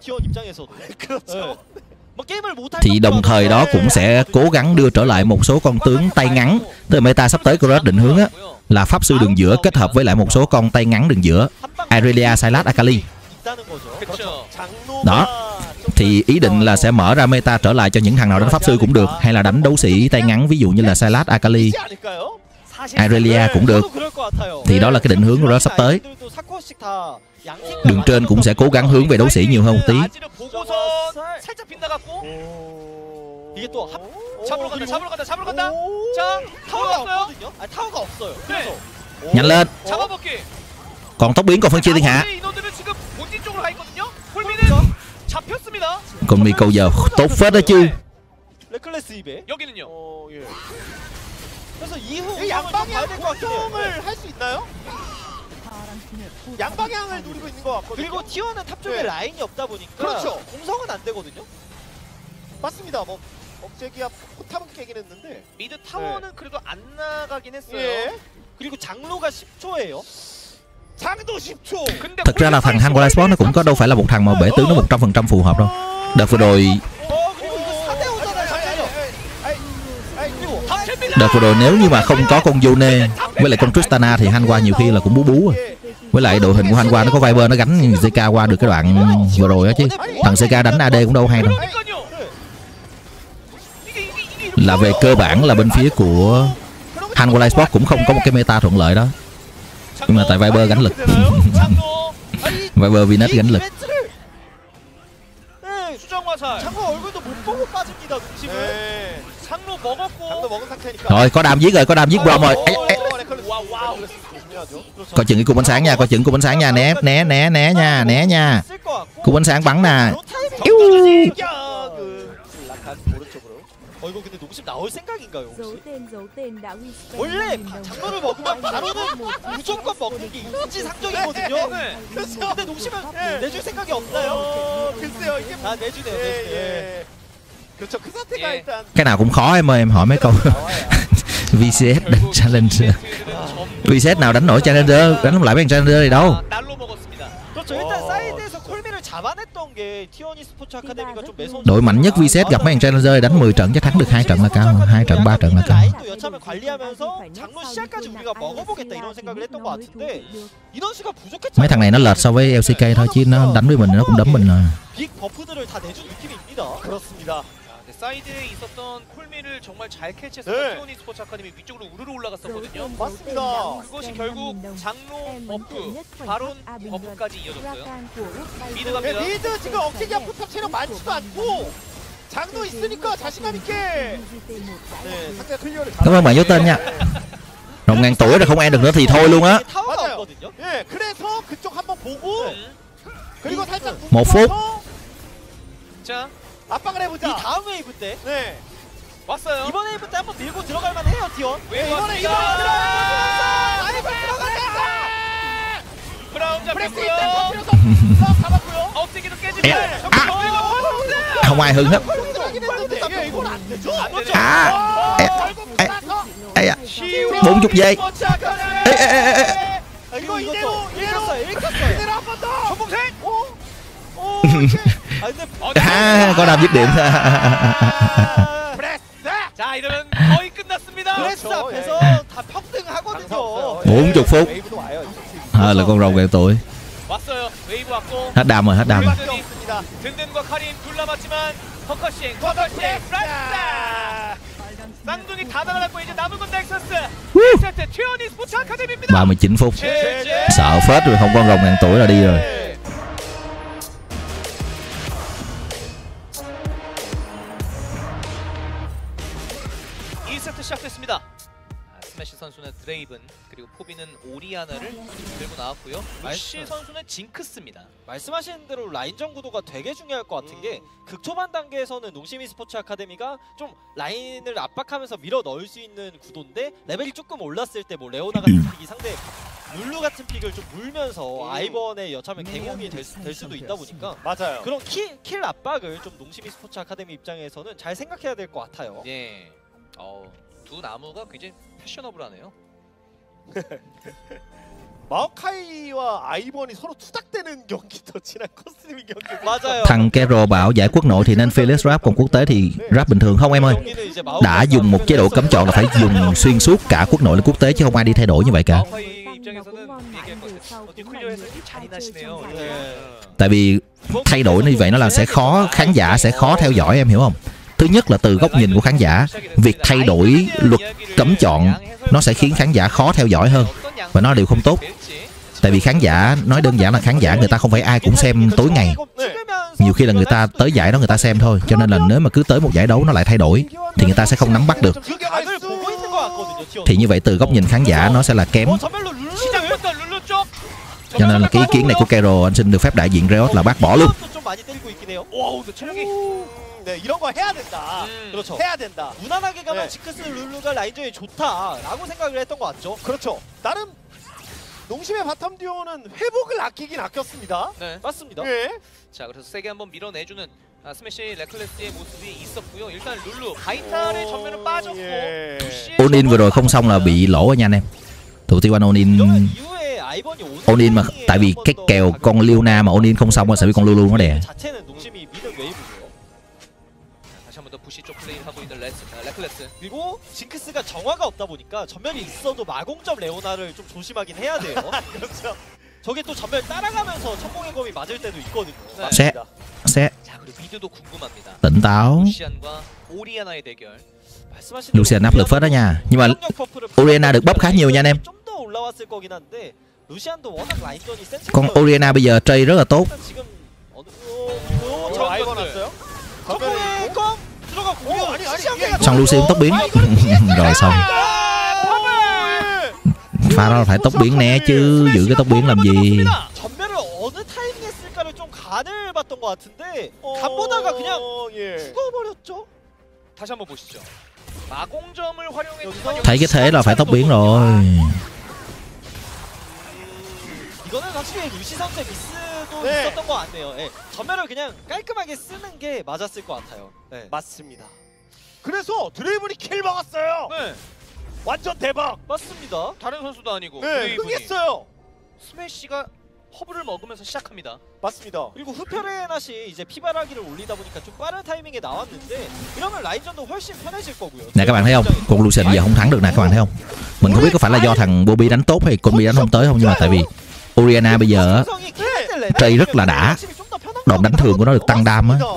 Thì đồng thời đó cũng sẽ cố gắng đưa trở lại một số con tướng tay ngắn. Từ meta sắp tới của Riot định hướng á, là pháp sư đường giữa kết hợp với lại một số con tay ngắn đường giữa, Irelia, Sylas, Akali. Đó. Thì ý định là sẽ mở ra meta trở lại cho những thằng nào đánh pháp sư cũng được, hay là đánh đấu sĩ tay ngắn, ví dụ như là Sylas, Akali, Irelia cũng được. Thì đó là cái định hướng của nó sắp tới. Đường trên cũng sẽ cố gắng hướng về đấu sĩ nhiều hơn một tí. 이게 또 합... 잡으러 간다, 잡으러 간다, 잡으러 간다. 자, 타워가 없어요? 아니 타워가 없어요. 그래서 Nhanh lên. 잡아먹기. Còn tốc biến còn phân chia thiên hạ. 인원들은 지금 본진 쪽으로 가 있거든요. 홀미는 잡혔습니다. Còn mi câu giờ tốt phết đó chứ. 레클레스 입에 여기는요. 어, 예. 그래서 이후 양방향 공성을 할 수 있나요? 양방향을 노리고 있는 것 같거든요. 그리고 티원은 탑 쪽에 네. 라인이 없다 보니까 그렇죠. 공성은 안 되거든요. 맞습니다. 뭐 억제기야 포탑은 깨긴 했는데. 미드 타워는 그래도 안 나가긴 했어요. 예. 그리고 장로가 십 초예요. 장도 십 초. 근데 Thực ra là thằng Hanwha Sport nó cũng có đâu phải là một thằng mà bể tướng nó một trăm phần trăm phù hợp đâu. Đợt vừa rồi 어 그리고 이거 사 대 오잖아요. 잠깐만요. 그리고 합체입니다. đợt vừa rồi nếu như mà không có con Yone với lại con Tristana thì Hanwha nhiều khi là cũng bú bú à. Với lại đội hình của Hanwha nó có Viper nó gánh gi ca qua được cái đoạn vừa rồi á chứ. Thằng gi ca đánh a đê cũng đâu hay đâu. 그러니까요. 이게 이게 이게 Là về cơ bản là bên phía của Hanwha Sport cũng không có một cái meta thuận lợi đó. Nhưng mà tại Viper gánh lực. 장로 Viper Vinet gánh lực. 네, 수정 화살. 장로 얼굴도 못 보고 빠집니다. 눈치를. 네. 장로 먹었고. 장도 먹은 상태니까. Rồi có đam giết rồi, có đam giết Brom rồi. Ê, ê. 와우 와우. 중요하죠. Coi chừng cái cung ánh sáng nha, coi chừng cung ánh sáng nha, né né né né nha, né nha. 쓸 것 같고. Cung ánh sáng bắn nè. 요 타이밍. Iu. 그 락한 오른쪽으로. 어 이거 근데 녹심 나올 생각인가요 giấu 혹시? tên giấu tên đã whisper 원래 nghìn đồng. 장로를 먹으면 바로는 무조건 먹는 게 인지상정이거든요. 네. 근데 녹심은 내줄 생각이 없나요? 어, 글쎄요. 이게 아 내주네요. 예, 내주네. 예. 그렇죠. 그 사태가 예. 일단 Cái nào cũng khó em ơi, em hỏi mấy câu. vê xê ét đánh Challenger. vê xê ét nào đánh nổi Challenger, đánh không lại mấy thằng Challenger này đâu. 날로 먹었습니다. 그렇죠. 일단 사이드에서 콜미를 잡아냈던 게 티어니 스포츠 아카데미가 좀 매서운. Đội mạnh nhất vê xê ét gặp mấy thằng Challenger thì đánh mười trận chắc thắng được hai trận là cao, hai trận ba trận là cao. 라인도 여차하면 관리하면서 장로 시작까지 우리가 먹어보겠다 이런 생각을 했던 것 같은데 인원수가 부족했죠. Mấy thằng này nó lệch so với lờ xê ca thôi chứ nó đánh với mình nó cũng đấm mình à. 빅 버프들을 다 내준 느낌입니다. 그렇습니다. 네, 사이드에 있었던 콜미를 정말 잘 캐치해서 네. 티오니 스포츠 아카데미 위쪽으로 우르르 올라갔었거든요. 맞습니다. 그것이 결국 장로 버프, 바론 버프까지 이어졌어요. 미드 네, 갑니다. 미드 지금 억제기와 포탑 체력 많지도 않고 장도 있으니까 자신감 있게. 네, 상대가 클리어를 Cảm ơn bạn vô tên nha. Rồng ngàn tuổi rồi không ăn được nữa thì thôi luôn á. 타워가 맞아요. 없거든요. 예, 그래서 그쪽 한번 보고 음. 그리고 살짝 뭐 묶어서 자, 압박을 이 해보자. 다음 웨이브 때 네. 왔어요. 이번 웨이브 때 한번 밀고 들어갈 만해요 티원. 왜 네, 이번에 이번에 왔습니다. 들어가면서 아이고 들어가자. 브라운 프레스 잡혔고요. 일단 터뜨려서 잡았고요. 억제기도 깨집니다. 에, 정말 아. 어이가 없었는데. Không ai hứng hết. 들어가긴 했는데 예, 이건 안 되죠. 안 되죠. À, 에, 결국 에, 나서 에, 시우. bốn chục giây. 스포츠 에, 아카데미. 에, 에, 에, 에. 아, 이거 이거 이대로 이것도 이대로 읽혔어요. 읽혔어요. 이대로 한 번 더. 전봉생. 오. 오. 아 근데 À, có đam dứt điểm. 아, 프레스. 자, 이러면 거의 끝났습니다. 프레스 그렇죠, 앞에서 예. 다 평등하거든요. bốn mươi phút. 웨이브도 와요. À, là con rồng ngàn tuổi. 왔어요. 웨이브 왔고. Hết đam rồi, hết đam rồi. 불바드니 없습니다. 든든과 카린 둘 남았지만 퍼커싱, 퍼커싱, 라스타. 쌍둥이 다 날아갔고 이제 남은 건 넥서스. 일 세트 티오니 스포츠 아카데미입니다. ba mươi chín phút. 제제. Sợ phết rồi, không con rồng ngàn tuổi là đi rồi. 이 세트 시작됐습니다. 아, 스매시 선수는 드레이븐 그리고 포비는 오리아나를 들고 나왔고요. 루시 선수는 징크스입니다. 말씀하신 대로 라인전 구도가 되게 중요할 것 같은 게 극초반 단계에서는 농심이 스포츠 아카데미가 좀 라인을 압박하면서 밀어 넣을 수 있는 구도인데 레벨이 조금 올랐을 때 뭐 레오나 같은 픽이 상대 룰루 같은 픽을 좀 물면서 아이번의 여차하면 갱홍이 될, 수- 될 수도 있다 보니까 맞아요. 그런 킬, 킬 압박을 좀 농심이 스포츠 아카데미 입장에서는 잘 생각해야 될 것 같아요. 예. 어, 두 나무가 굉장히 패셔너블하네요. 마오카이와 아이번이 서로 투닥대는 경기도 지난 커스텀이 경기. 맞아요. Thằng Kero bảo giải quốc nội thì nên Felix Rap, còn quốc tế thì rap bình thường không em ơi. 경기는 이제 마오카이가 Đã dùng một chế độ cấm chọn là phải dùng xuyên suốt cả quốc nội lẫn quốc tế chứ không ai đi thay đổi như vậy cả. 마오카이 입장에서는 얘기할 것 같아요. 어떻게 클리어해서 이렇게 잔인하시네요. 네. Tại vì thay đổi như vậy nó làm sẽ khó, khán giả sẽ khó theo dõi em hiểu không? Thứ nhất là từ góc nhìn của khán giả, việc thay đổi luật cấm chọn nó sẽ khiến khán giả khó theo dõi hơn và nó đều không tốt. Tại vì khán giả, nói đơn giản là khán giả người ta không phải ai cũng xem tối ngày. Nhiều khi là người ta tới giải đó người ta xem thôi. Cho nên là nếu mà cứ tới một giải đấu nó lại thay đổi thì người ta sẽ không nắm bắt được. 각을 보고 있는 것 같거든요. 티원. Thì như vậy từ góc nhìn khán giả nó sẽ là kém. 어, 전멸로 룰루 시작부터 룰루 쪽. Cho nên là cái ý kiến này của Kero anh xin được phép đại diện Riot là bác bỏ luôn. 좀 많이 때리고 있긴 해요. 와우, 근데 체력이 네, 이런 거 해야 된다. 음. 그렇죠. 해야 된다. 무난하게 가면 네. 지크스 룰루가 라인전이 좋다라고 생각을 했던 것 같죠. 그렇죠. 나름 농심의 바텀 듀오는 회복을 아끼긴 아꼈습니다. 네. 맞습니다. 예. 자, 그래서 세게 한번 밀어내주는 아, 스매시 레클레스의 모습이 있었고요. 일단 룰루 바이탈의 전면은 빠졌고 예. 루시의 All in vừa rồi không xong là bị lỗ ở nha anh em. Tụi T một all in 이러면 이후에 아이번이 오는 all in mà 타이밍에 tại vì 한번 cái 더 kèo con Leona mà all in không xong rồi sẽ bị con Lulu nó đè. 자체는 농심이 미드 웨이브고요. 다시 한 번 더 부시 쪽 플레이 하고 있는 레스, 아, 레클레스. 그리고 징크스가 정화가 없다 보니까 전멸이 있어도 마공점 레오나를 좀 조심하긴 해야 돼요. 그렇죠. 저게 또 전멸 따라가면서 천공의 검이 맞을 때도 있거든요. 네. Sẽ sẽ 자 그리고 미드도 궁금합니다. tỉnh táo. 루시안과 오리아나의 대결. 말씀하신 Lucian áp lực phết đó nha. Nhưng mà Orianna được bắp khá nhiều nha anh em. 좀더 올라왔을 거긴 한데 루시안도 워낙 라인전이 센 Con Orianna bây giờ trade rất là tốt. 지금 어느 어, 저 어, 아이번 왔어요? 천공의 검 들어가고 어, 아니, 아니, 시간 이게 계속 Xong Lucy cũng tốc biến. Rồi xong. Pha đó là phải tốc biến né chứ, giữ cái tốc biến làm gì. 전멸을 어느 타이밍에 쓸까를 좀 간을 봤던 것 같은데 간 보다가 그냥 예. 죽어버렸죠. 다시 한번 보시죠. 마공점을 활용했지만 Thấy cái thế là phải tốc biến rồi. 이거는 확실히 루시 선수의 미스도 네. 있었던 것 같네요. 예. 전멸을 그냥 깔끔하게 쓰는 게 맞았을 것 같아요. 네. 맞습니다. 그래서 드레이븐이 킬 먹었어요. 네, 완전 대박. 맞습니다. 다른 선수도 아니고 네, 드레이븐이 흥했어요. 스매시가 허브를 먹으면서 시작합니다. 맞습니다. 그리고 후페레나시 이제 피바라기를 올리다 보니까 좀 빠른 타이밍에 나왔는데 이러면 라인전도 훨씬 편해질 거고요. Nè các bạn thấy không? Con Lucian bây giờ không thắng được nè các bạn thấy không? Mình không biết có phải là do thằng Bobby đánh tốt hay con Bobby đánh không tới không, nhưng mà tại vì Orianna bây giờ trade rất là đã. Đòn đánh thường của nó được tăng đam á.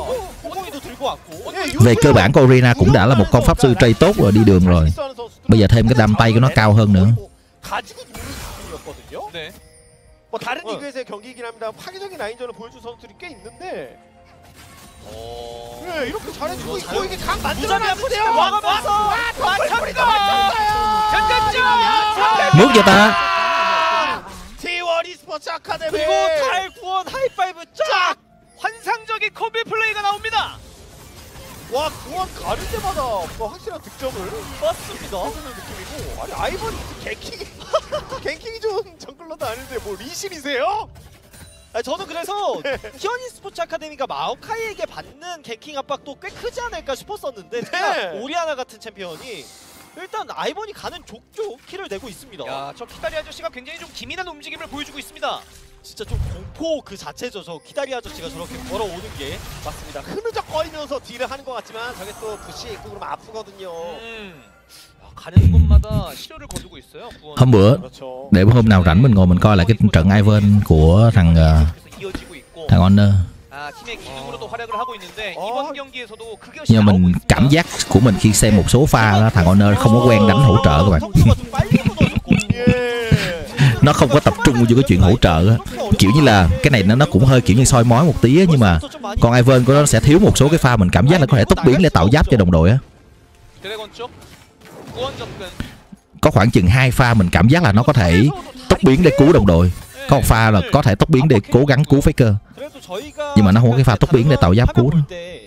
Về cơ bản con Orianna cũng đã là một con pháp sư trade tốt rồi, đi đường rồi. Bây giờ thêm cái đam tay của nó cao hơn nữa. 가지고 노는 수준이었거든요. 네. 뭐 다른 어. 리그에서의 경기이긴 합니다. 파괴적인 라인전을 보여준 선수들이 꽤 있는데, 어... 네, 이렇게 잘해주고 있고 이게 각 무자비 만들어놨는데요. 한번 막아면서 맞췄다, 맞췄어요. 전전점! Mướt cho ta. 티 원 e스포츠 아카데미. 그리고 달 구원 하이파이브 쫙! 환상적인 콤비 플레이가 나옵니다. 와, 구원 가를 때마다 뭐 확실한 득점을 맞습니다. 해주는 느낌이고, 아니 아이번이 갱킹이 갱킹이 좋은 정글러도 아닌데 뭐 리신이세요? 아니, 저는 그래서 티원 e스포츠 아카데미가 마오카이에게 받는 갱킹 압박도 꽤 크지 않을까 싶었었는데 특히나 네. 오리아나 같은 챔피언이 일단 아이번이 가는 족족 킬을 내고 있습니다. 야, 저 키다리 아저씨가 굉장히 좀 기민한 움직임을 보여주고 있습니다. 진짜 좀 공포 그 자체죠. 저 키다리 아저씨가 저렇게 걸어오는 게. 맞습니다. 흐느적 거리면서 딜을 하는 것 같지만 저게 또 부시 있고 그러면 아프거든요. 음. 야, 가는 곳마다 시료를 거두고 있어요. 구원. Hôm bữa 그렇죠. để hôm nào rảnh mình ngồi mình coi lại cái trận Ivan của thằng uh, 계속 이어지고 있고. thằng Honor. 아, 팀의 기둥으로도 활약을 하고 있는데 어. 이번 경기에서도 그게 Nhưng mà mình cảm giác của mình khi xem một số pha đó, thằng Honor không có quen đánh hỗ trợ các bạn. 성수가 좀 빨리 무너졌거든요. 예. Nó không có tập trung vô cái chuyện hỗ trợ á. Kiểu như là cái này nó nó cũng hơi kiểu như soi mói một tí á, nhưng mà con Ivan của nó sẽ thiếu một số cái pha mình cảm giác là có thể tốc biến để tạo giáp cho đồng đội á. 드래곤 쪽 구원 접근. Có khoảng chừng hai pha mình cảm giác là nó có thể tốc biến để cứu đồng đội. Có một pha là có thể tốc biến để cố gắng cứu Faker. Nhưng mà nó không có cái pha tốc biến để tạo giáp cứu đó.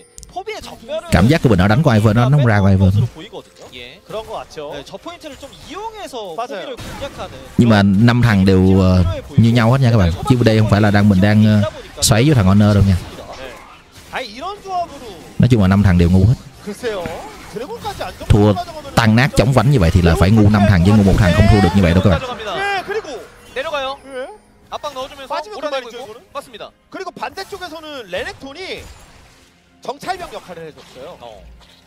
Cảm giác của mình ở đánh con Ivan nó nó không ra con Ivan. 예. 그런 것 같죠. 네, 저 포인트를 좀 이용해서 맞아요. 포기를 공략하는. Nhưng mà năm thằng đều uh, như nhau hết nha các bạn. Chứ đây không phải là đang mình đang uh, xoáy với thằng Honor đâu nha. 아니 이런 조합으로 Nói chung là năm thằng đều ngu hết. 글쎄요. 드래곤까지 안 잡고 Thua tan nát chóng vánh như vậy thì là phải ngu năm thằng, chứ ngu một thằng không thua được như vậy đâu các bạn. 가져갑니다. 예, 그리고 내려가요. 예. 압박 넣어주면서 빠지면 오른발고 그만이죠, 있고. 이거는? 맞습니다. 그리고 반대쪽에서는 레넥톤이 정찰병 역할을 해줬어요. 어.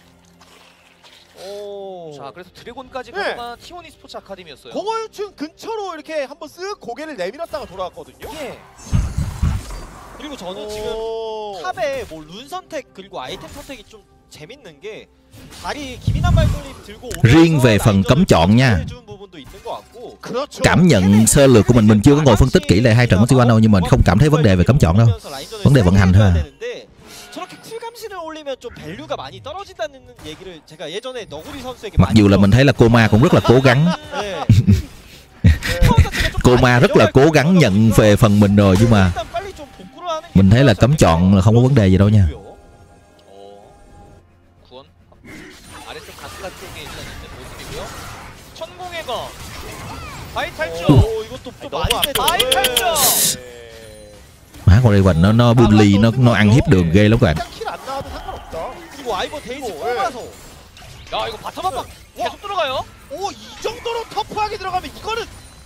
오. 자, 그래서 드래곤까지 네. 가져간 티원 e스포츠 아카데미였어요. 공허유충 근처로 이렇게 한번 쓱 고개를 내밀었다가 돌아왔거든요. 예. 그리고 저는 지금 오. 탑에 뭐 룬 선택 그리고 아이템 선택이 좀 재밌는 게 다리 기민한 발걸림 들고 Riêng về phần cấm chọn nha, 그렇죠. cảm nhận sơ lược của mình mình chưa có ngồi phân tích kỹ lại hai trận của T một đâu, nhưng mình không cảm thấy vấn đề về cấm chọn đâu. vấn đề vận hành thôi à. Mặc dù là mình thấy là Koma cũng rất là cố gắng. Koma rất là cố gắng nhận về phần mình rồi, nhưng mà mình thấy là cấm chọn là không có vấn đề gì đâu nha. Má con Raven nó nó bully, nó nó ăn hiếp đường ghê lắm các bạn. 야, 이거 바텀 압박 계속 들어가요. 오, 이 정도로 터프하게 들어가면 이거는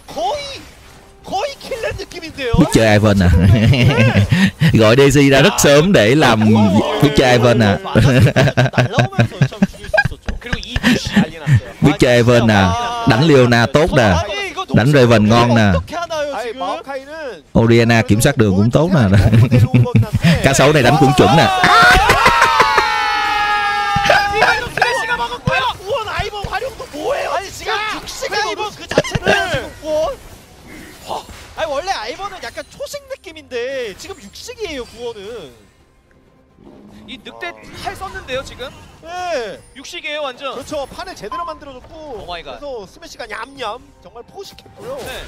거의 거의 킬낸 느낌인데요. Biết chơi Ivan à. Gọi đê xê ra rất sớm để làm biết chơi Ivan à. 날라오면서 참 죽일 수 있었죠. 그리고 이 부시 난리 났어요. Biết chơi Ivan à. Đánh Leona tốt nè. 아니, 이거 Đánh Raven ngon nè. 어떻게 하나요 아니 지금? 마오카이는 Oriana kiểm soát đường cũng tốt nè. 데려온 거긴 한데 Cá sấu này đánh cũng chuẩn nè. 이번에도 스매시가 먹었고요. 구원 아이번 활용도 뭐예요? 아니 지금 진짜? 육식 그래도 아이번 그 네. 자체는 지금 구원. 와, 아니 원래 아이번은 약간 초식 느낌인데 지금 육식이에요 구원은. 이 늑대 칼 썼는데요 지금. 네. 육식이에요 완전. 그렇죠. 판을 제대로 만들어줬고 오마이갓. 그래서 스매시가 냠냠 정말 포식했고요. 네.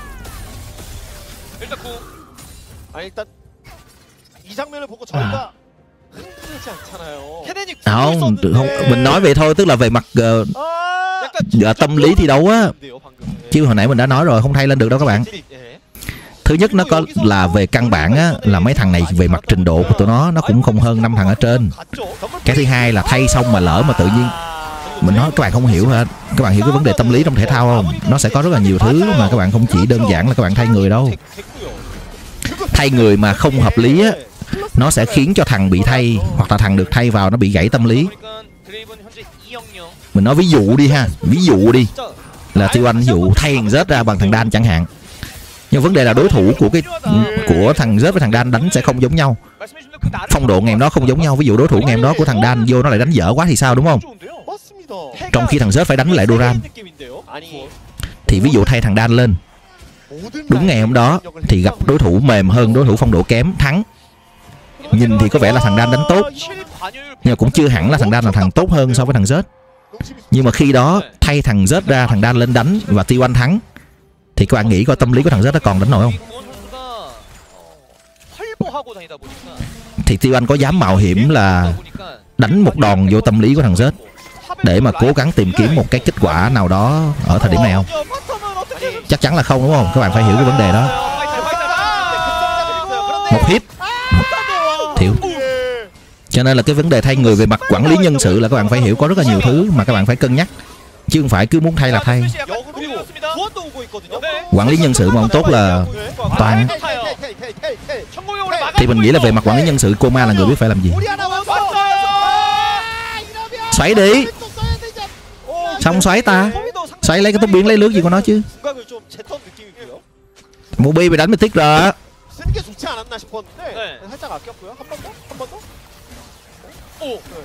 일단 구. 아니 일단 이 장면을 보고 저희가 흔들리지 않잖아요. 케넨이 Không, không, mình nói vậy thôi, tức là về mặt ờ, 아, 약간 Dạ, tâm lý thi đấu á. chứ hồi nãy mình đã nói rồi, không thay lên được đâu các bạn. Thứ nhất nó có là về căn bản á, là mấy thằng này về mặt trình độ của tụi nó nó cũng không hơn năm thằng ở trên. Cái thứ hai là thay xong mà lỡ mà tự nhiên mình nói các bạn không hiểu hả? Các bạn hiểu cái vấn đề tâm lý trong thể thao không? Nó sẽ có rất là nhiều thứ mà các bạn không chỉ đơn giản là các bạn thay người đâu. Thay người mà không hợp lý á, nó sẽ khiến cho thằng bị thay hoặc là thằng được thay vào nó bị gãy tâm lý. Mình nói ví dụ đi ha, ví dụ đi là Tiêu Anh ví dụ thay thằng Z ra bằng thằng Dan chẳng hạn. Nhưng vấn đề là đối thủ của cái của thằng Z với thằng Dan đánh sẽ không giống nhau. Phong độ ngày hôm đó không giống nhau. Ví dụ đối thủ ngày hôm đó của thằng Dan vô nó lại đánh dở quá thì sao, đúng không? Trong khi thằng Z phải đánh lại Doran. Thì ví dụ thay thằng Dan lên, đúng ngày hôm đó thì gặp đối thủ mềm hơn, đối thủ phong độ kém, thắng. Nhìn thì có vẻ là thằng Dan đánh tốt, nhưng mà cũng chưa hẳn là thằng Dan là thằng tốt hơn so với thằng Z. Nhưng mà khi đó thay thằng Z ra, thằng Dan lên đánh và Tiêu Anh thắng, thì các bạn nghĩ coi tâm lý của thằng Z nó còn đánh nổi không? Thì Tiêu Anh có dám mạo hiểm là đánh một đòn vô tâm lý của thằng Z để mà cố gắng tìm kiếm một cái kết quả nào đó ở thời điểm này không? Chắc chắn là không, đúng không? Các bạn phải hiểu cái vấn đề đó. Một hit thiếu. Cho nên là cái vấn đề thay người về mặt quản lý nhân sự là các bạn phải hiểu có rất là nhiều thứ mà các bạn phải cân nhắc, chứ không phải cứ muốn thay là thay. Quản lý nhân sự mà không tốt là toàn. Thì mình nghĩ là về mặt quản lý nhân sự, Coma là người biết phải làm gì. Xoáy đi. Xong xoáy ta. Xoáy lấy cái tốc biến lấy lướt gì của nó chứ. Mobi mày đánh mày tiếc rồi. 쓰는 게 좋지 않았나 싶었는데 살짝 아꼈고요. 한 번 더? 한 번 더? 오!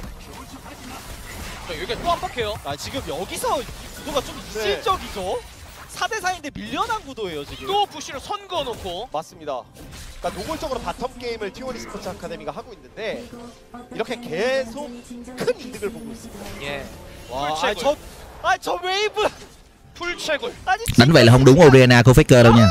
자, 여기가 또 압박해요. 아 지금 여기서 구도가 좀 이질적이죠. 사 대 사인데 밀려난 구도예요 지금. 또 부시를 선 그어놓고. 맞습니다. 그러니까 노골적으로 바텀 게임을 티원 e스포츠 아카데미가 하고 있는데 이렇게 계속 큰 이득을 보고 있습니다. 예. 와, 아니 저, 아니 저 웨이브. 풀채굴. Đánh vậy là không đúng Oriana của Faker đâu nha.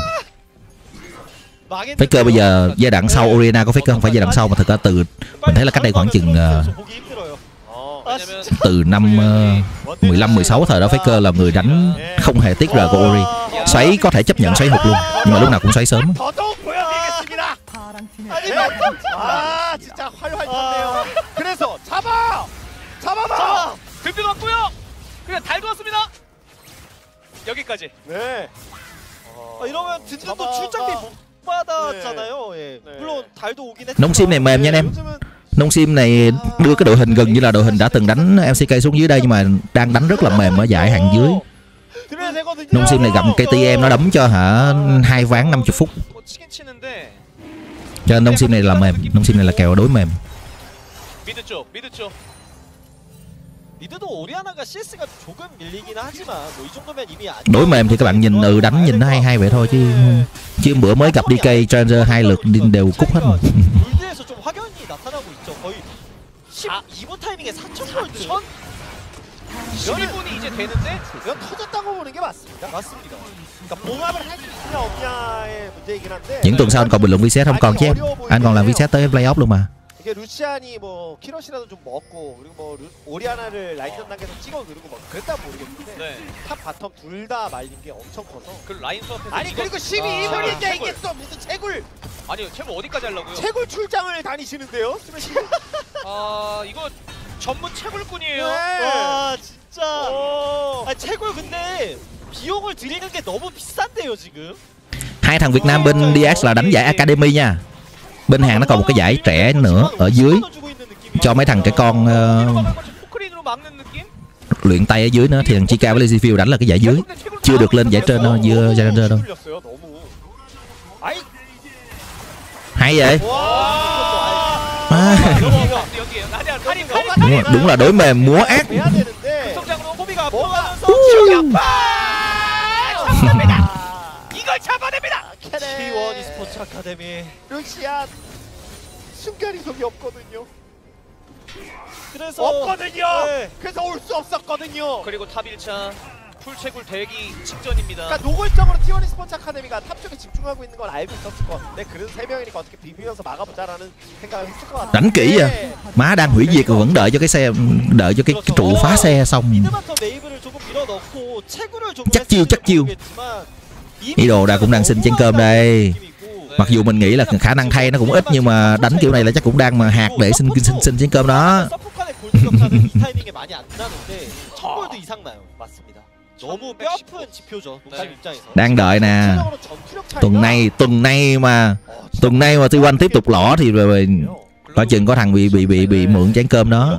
Faker bây giờ giai đoạn sau Oriana của Faker không phải giai đoạn sau, mà thực ra từ mình thấy là cách đây khoảng chừng uh, từ năm uh, mười lăm mười sáu thời đó Faker là người đánh không hề tiếc rờ của Ori. Xoáy có thể chấp nhận xoáy hụt luôn, nhưng mà lúc nào cũng xoáy sớm. 아 진짜 활활쳤네요. 그래서 잡아! 잡아봐! 득표 왔고요. 그냥 달도 왔습니다. 여기까지. 네. 아, 이러면 든든도 출장비 못 받았잖아요. 예. 물론 달도 오긴 했지만. Nông sim này mềm nha anh em. Nông sim này đưa cái đội hình gần như là đội hình đã từng đánh em xê ca xuống dưới đây, nhưng mà đang đánh rất là mềm ở giải hàng dưới. Nông sim này gặp một cây tê em nó đấm cho hả hai ván năm mươi phút. Cho nên nông sim này là mềm, nông sim này là kèo đối mềm. 미드도 오리아나가 씨에스가 조금 밀리긴 하지만 뭐 이 정도면 이미 안. Đối mềm thì các bạn nhìn ừ đánh nhìn nó hay hay vậy thôi, chứ chứ bữa mới gặp đê ca Challenger hai lượt đều cút hết rồi. 골드에서 좀 확연히 나타나고 있죠. 거의 십이 분 타이밍에 사천 골드. 십일 분이 이제 되는데 이건 터졌다고 보는 게 맞습니다. 맞습니다. 그러니까 봉합을 할 수 있냐 없냐의 문제이긴 한데. Những tuần sau anh còn bình luận Vset không? Còn chứ em. Anh còn làm Vset tới playoff luôn mà. 이게 루시안이 뭐 키러시라도 좀 먹고 그리고 뭐 루, 오리아나를 라인전 단계에서 찍어 누르고 막 그랬다 모르겠는데 네. 탑 바텀 둘 다 말린 게 엄청 커서. 그 라인 수업에서 아니 이거- 그리고 십이 분인데 아, 이게 또 무슨 채굴 아니요 채굴 어디까지 하려고요? 채굴 출장을 다니시는데요, 스매시. 아 이거 전문 채굴꾼이에요. 네. 와 진짜. 오. 아 채굴 근데 비용을 들이는 게 너무 비싼데요 지금. Hai thằng Việt Nam bên đê ét là đánh giải Academy nha. Bên Hàn nó còn một cái giải trẻ nữa ở dưới cho mấy thằng trẻ con uh, 포크린으로 막는 느낌? luyện tay ở dưới nữa. Thì thằng Chica với Lazyfield đánh là cái giải dưới, chưa được lên giải trên đâu, chưa Challenger đâu. Hay vậy. À. Đúng, là, đúng là đối mềm múa ác. 이걸 잡아냅니다. 티원 e스포츠 아카데미. 루시안 순간 이동이 없거든요. 그래서 없거든요. 네. 그래서 올 수 없었거든요. 그리고 탑 일 차 풀채굴 대기 직전입니다. 그러니까 노골적으로 티원 e스포츠 아카데미가 탑 쪽에 집중하고 있는 건 알고 있었을 것 같은데 그래서 세 명이니까 어떻게 비비면서 막아보자라는 생각을 했을 것 같아요. Đánh kỹ vậy. Má đang hủy diệt rồi vẫn đợi cho cái xe, đợi cho cái, cái trụ phá xe xong. Chắc chiêu, chắc chiêu. Ý đồ ra cũng đang xin chén cơm đây. Mặc dù mình nghĩ là khả năng thay nó cũng ít nhưng mà đánh kiểu này là chắc cũng đang mà hạt để xin xin xin chén cơm đó. Đang đợi nè. Tuần này tuần này mà tuần này mà T một tiếp tục lỏ thì rồi coi chừng có thằng bị bị bị bị mượn chén cơm đó.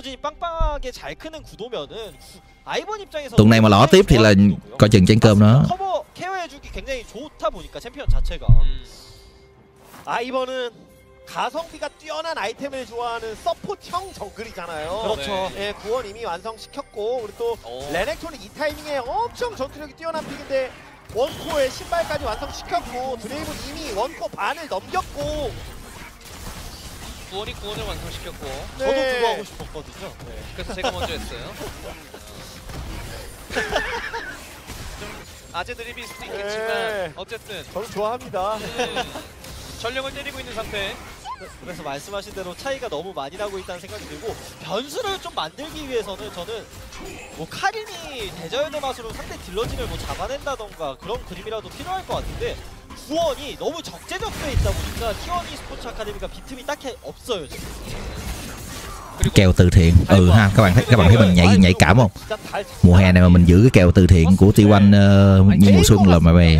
Tuần này mà lỏ tiếp thì là coi chừng chén cơm đó. 아 이번은 가성비가 뛰어난 아이템을 좋아하는 서포트형 정글이잖아요. 그렇죠. 예, 구원 이미 완성시켰고 그리고 또 오. 레넥톤은 이 타이밍에 엄청 전투력이 뛰어난 픽인데 원코에 신발까지 완성시켰고 드레이븐 이미 원코 반을 넘겼고 구원이 구원을 완성시켰고 네. 저도 그거 하고 싶었거든요. 네. 그래서 제가 먼저 했어요. 좀 아재 드립일 수도 있겠지만 네. 어쨌든 저는 좋아합니다. 음, 전령을 때리고 있는 상태. 그래서 말씀하신 대로 차이가 너무 많이 나고 있다는 생각이 들고 변수를 좀 만들기 위해서는 저는 뭐 카린이 대자연의 맛으로 상대 딜러진을 뭐 잡아낸다던가 그런 그림이라도 필요할 것 같은데 구원이 너무 적재적소에 있다 보니까 티원 e스포츠 아카데미가 빈틈이 딱히 없어요 지금. Kèo từ thiện. Ừ ha, các bạn thấy các bạn thấy mình nhạy nhạy cảm không? Mùa hè này mà mình giữ cái kèo từ thiện của T một uh, như mùa xuân là mà mày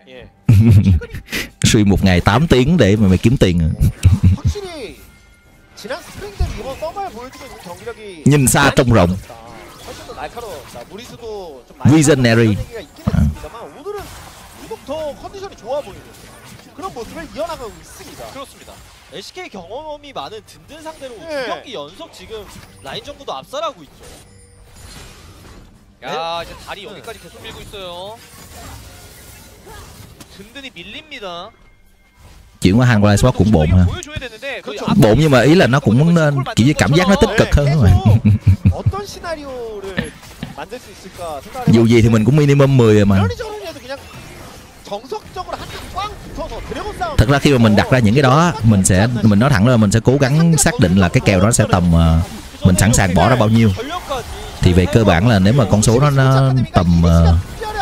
suy một ngày tám tiếng để mà mày kiếm tiền. 확실히 지난 스프링 때 이번 서머에 보여주고 있는 경기력이 Nhìn xa trông rộng. 훨씬 더 날카로웠다. 무리수도 좀 Visionary. 얘기가 있긴 했습니다만 오늘은 유독 더 컨디션이 좋아 보이는 그런 모습을 이어나가고 있습니다. 그렇습니다. 엘씨케이 경험이 많은 든든 상대로 네. 두 경기 연속 지금 라인 정도도 압살하고 있죠. 야 이제 다리 여기까지 계속 밀고 있어요. 든든히 밀립니다. Chuyện của Hàn Sport cũng bộn ha. 보여줘야 되는데 그 그렇죠. 앞- Bộn nhưng mà ý là nó cũng nên kiểu như cảm giác nó tích cực hơn các bạn. 어떤 시나리오를 만들 수 있을까 생각을 Dù gì thì mình cũng minimum mười rồi mà. 이러니 저러니 해도 그냥 정석적으로 한칸 붙어서 드래곤 싸움. Thật ra khi mà mình đặt ra những cái đó, mình sẽ mình nói thẳng là mình sẽ cố gắng xác định là cái kèo đó sẽ tầm uh, mình sẵn sàng bỏ ra bao nhiêu. Thì về cơ bản là nếu mà con số nó, nó tầm uh,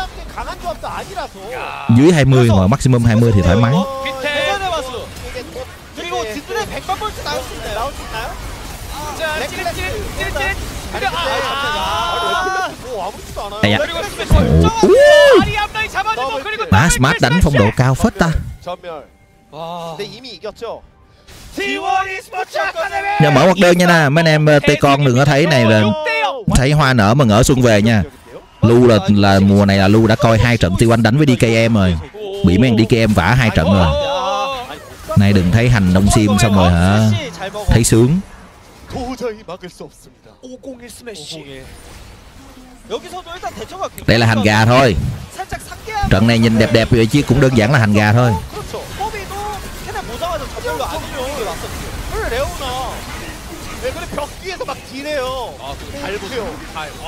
dưới hai mươi hoặc maximum hai mươi thì thoải mái. 대전의 마수 그리고 든든의 백만 볼트 나올 수 있나요? 나올 수 있나요? 자 찌릿찌릿 그래 아, 뭐 아무렇지도 않아요. Ây da. 그리고 Ui. 다리 앞라인 잡아주고 그리고 Má Smart đánh phong độ cao phết ta. 전멸. 와. 근데 이미 이겼죠. 티원 e스포츠 아카데미. Nha, mở hoạt đơn nha nè, mấy anh em tê con đừng có thấy này là thấy hoa nở mà ngỡ xuân về nha. Lu là là mùa này là Lu đã coi hai trận T một đánh với đê ca em rồi, bị mấy thằng đê ca em vả hai trận rồi. Nay đừng thấy hành đông sim xong rồi hả, thấy sướng. 도저히 막을 수 없습니다. 오공일 스매시. 여기서도 일단 대처가 Đây là hành gà thôi. 살짝 상대하면 Trận này nhìn đẹp đẹp vậy chứ cũng đơn giản là hành gà thôi. 그렇죠. 허비도 캐나 보자마자 저절로 안 들려오게 왔었어요. 그래 레오나. 네, 그래 벽 뒤에서 막 딜해요. 아 그리고 잘 보세요. 와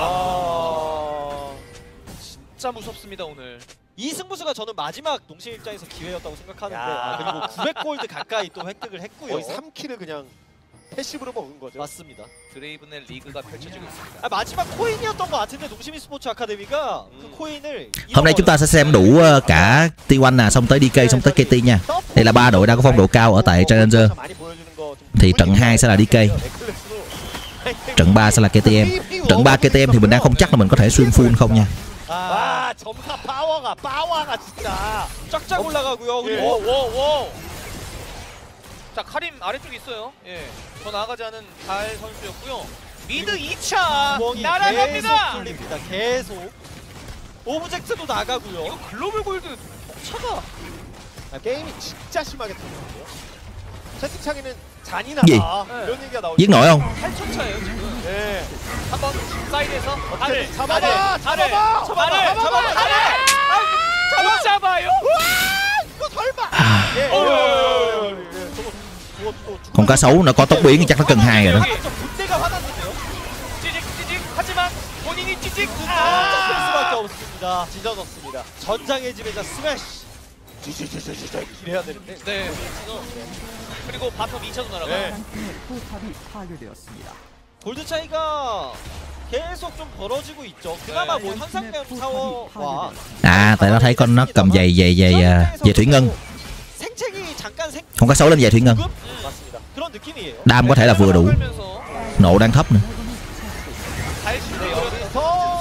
아. 진짜 무섭습니다 오늘. 이 승부수가 저는 마지막 농심 입장에서 기회였다고 생각하는데 야. 아, 그리고 구백 골드 가까이 또 획득을 했고요. 거의 삼 킬을 그냥 패시브로 먹은 거죠. 맞습니다. 드레이븐의 리그가 펼쳐지고 있습니다. 아, 마지막 코인이었던 것 같은데 농심 e스포츠 아카데미가 그 코인을 Hôm nay chúng ta sẽ xem đủ uh, cả T một nè, xong tới đê ca, xong tới ca tê nha. Đây là ba đội đã có phong độ cao ở tại Challenger. Thì trận hai sẽ là đê ca, trận ba sẽ là ca tê em. Trận ba ca tê em thì mình đang không chắc là mình có thể xuyên full không nha. 아, 와 점사 파워가 파워가 진짜. 쫙쫙 올라가고요. 예. 그리고 오오오. 자 카림 아래쪽에 있어요. 예. 더 나아가지 않은 달 선수였고요. 미드 이 차 구멍이 날아갑니다. 계속 뚫립니다. 계속. 오브젝트도 나가고요. 이거 글로벌 골드 차가 아, 게임이 진짜 심하게 터졌는데요. 채팅창에는 잔인하다 gì? 이런 얘기가 나오죠. Giết nổi không? 팔천 차예요 지금. 네. 한번 사이드에서 달을 잡아봐, 달을, 잡아봐, 달을, 잡아봐, 달을, 잡아봐, 달을. 아, 못 잡아요. 이거 설마. 예. 어, 예, 예, 예. 저거 저거 또 Con cá sấu nó có tốc biến chắc nó cần hai rồi đó. 좀 본대가 화났는데요. 찌직 찌직 하지만 본인이 찌직. 아, 아, 수밖에 없습니다. 찢어졌습니다. 전장의 지배자 스매시. 쥐쥐쥐쥐쥐 이래야 되는데. 네. 그리고 바텀 이 차도 날아가. 네. 포탑이 파괴되었습니다. 골드 차이가 계속 좀 벌어지고 있죠. 그나마 뭐 현상금 사워와 À tại nó thấy con nó cầm giày giày giày à, giày thủy ngân. 생책이 잠깐 생 Con cá sấu lên giày thủy ngân. 맞습니다. 그런 느낌이에요. Đam có thể là vừa đủ. 걸면서 Nộ đang thấp nữa. 잘 네, 치네요. 여기서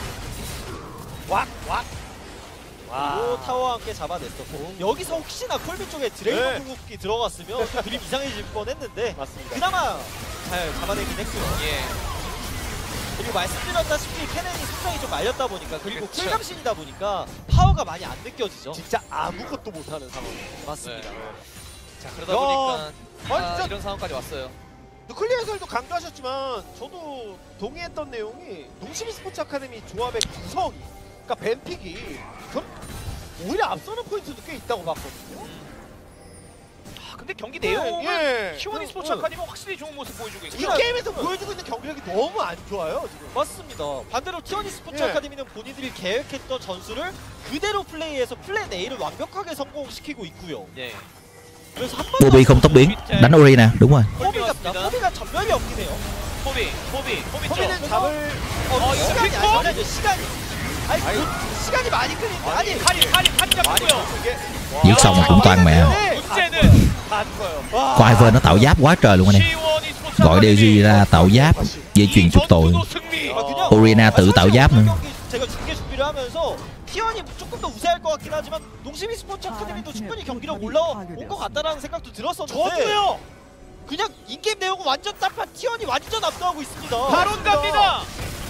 왁 왁. 오 타워와 함께 잡아냈었고 여기서 혹시나 콜비 쪽에 드레이븐 네. 궁극기 들어갔으면 그림 이상해질 뻔했는데 맞습니다. 그나마 잘 잡아내긴 했고요. 예. 그리고 말씀드렸다시피 케넨이 수정이 좀 말렸다 보니까 그리고 그쵸. 쿨감신이다 보니까 파워가 많이 안 느껴지죠. 진짜 아무것도 못하는 상황. 맞습니다. 네. 자 그러다 야. 보니까 아니, 아, 진짜- 이런 상황까지 왔어요. 클리어 해설도 강조하셨지만 저도 동의했던 내용이 농심이 스포츠 아카데미 조합의 구성이, 그러니까 뱀픽이 전 오히려 앞서는 포인트도 꽤 있다고 봤거든요. 아, 근데 경기 내용은 예. 키워니 스포츠 응. 아카데미 확실히 좋은 모습 보여주고 이 있어요. 게임에서 보여주고 있는 경기력이 너무 안 좋아요 지금. 맞습니다. 반대로 티어니 스포츠 예. 아카데미는 본인들이 계획했던 전술을 그대로 플레이해서 플랜 A를 완벽하게 성공시키고 있고요. 예. 그래서 한 Bobby không tốc biến. Đánh Ori nè, đúng rồi. 포비가 맞습니다. 포비가 전멸이 없긴 해요. 포비, 포비, 포비 쪽. 소리는 잡을 어, 어, 이거 시간이 빅포? 아니죠 시간이. 아니 그 시간이 많이 끌리는데 아니 칼이, 칼이, 칼이 잡고요. 이게 Giết xong mà cũng toàn mẹ. 네. 문제는 다 죽어요. Có Ivan nó tạo giáp quá trời luôn anh em. 키워니 스포츠 Gọi đê giê ra tạo giáp, dây chuyền chục tội. 선수도 승리. 아, 그냥 Orina tự tạo giáp nữa. 경기 제가 중계 준비를 하면서 티원이 조금 더 우세할 것 같긴 하지만 농심이 스포츠 아카데미도 충분히 경기력 올라온 것 같다라는 생각도 들었었는데 저도요. 그냥 인게임 내용은 완전 딱한 티원이 완전 압도하고 있습니다. 바론 갑니다.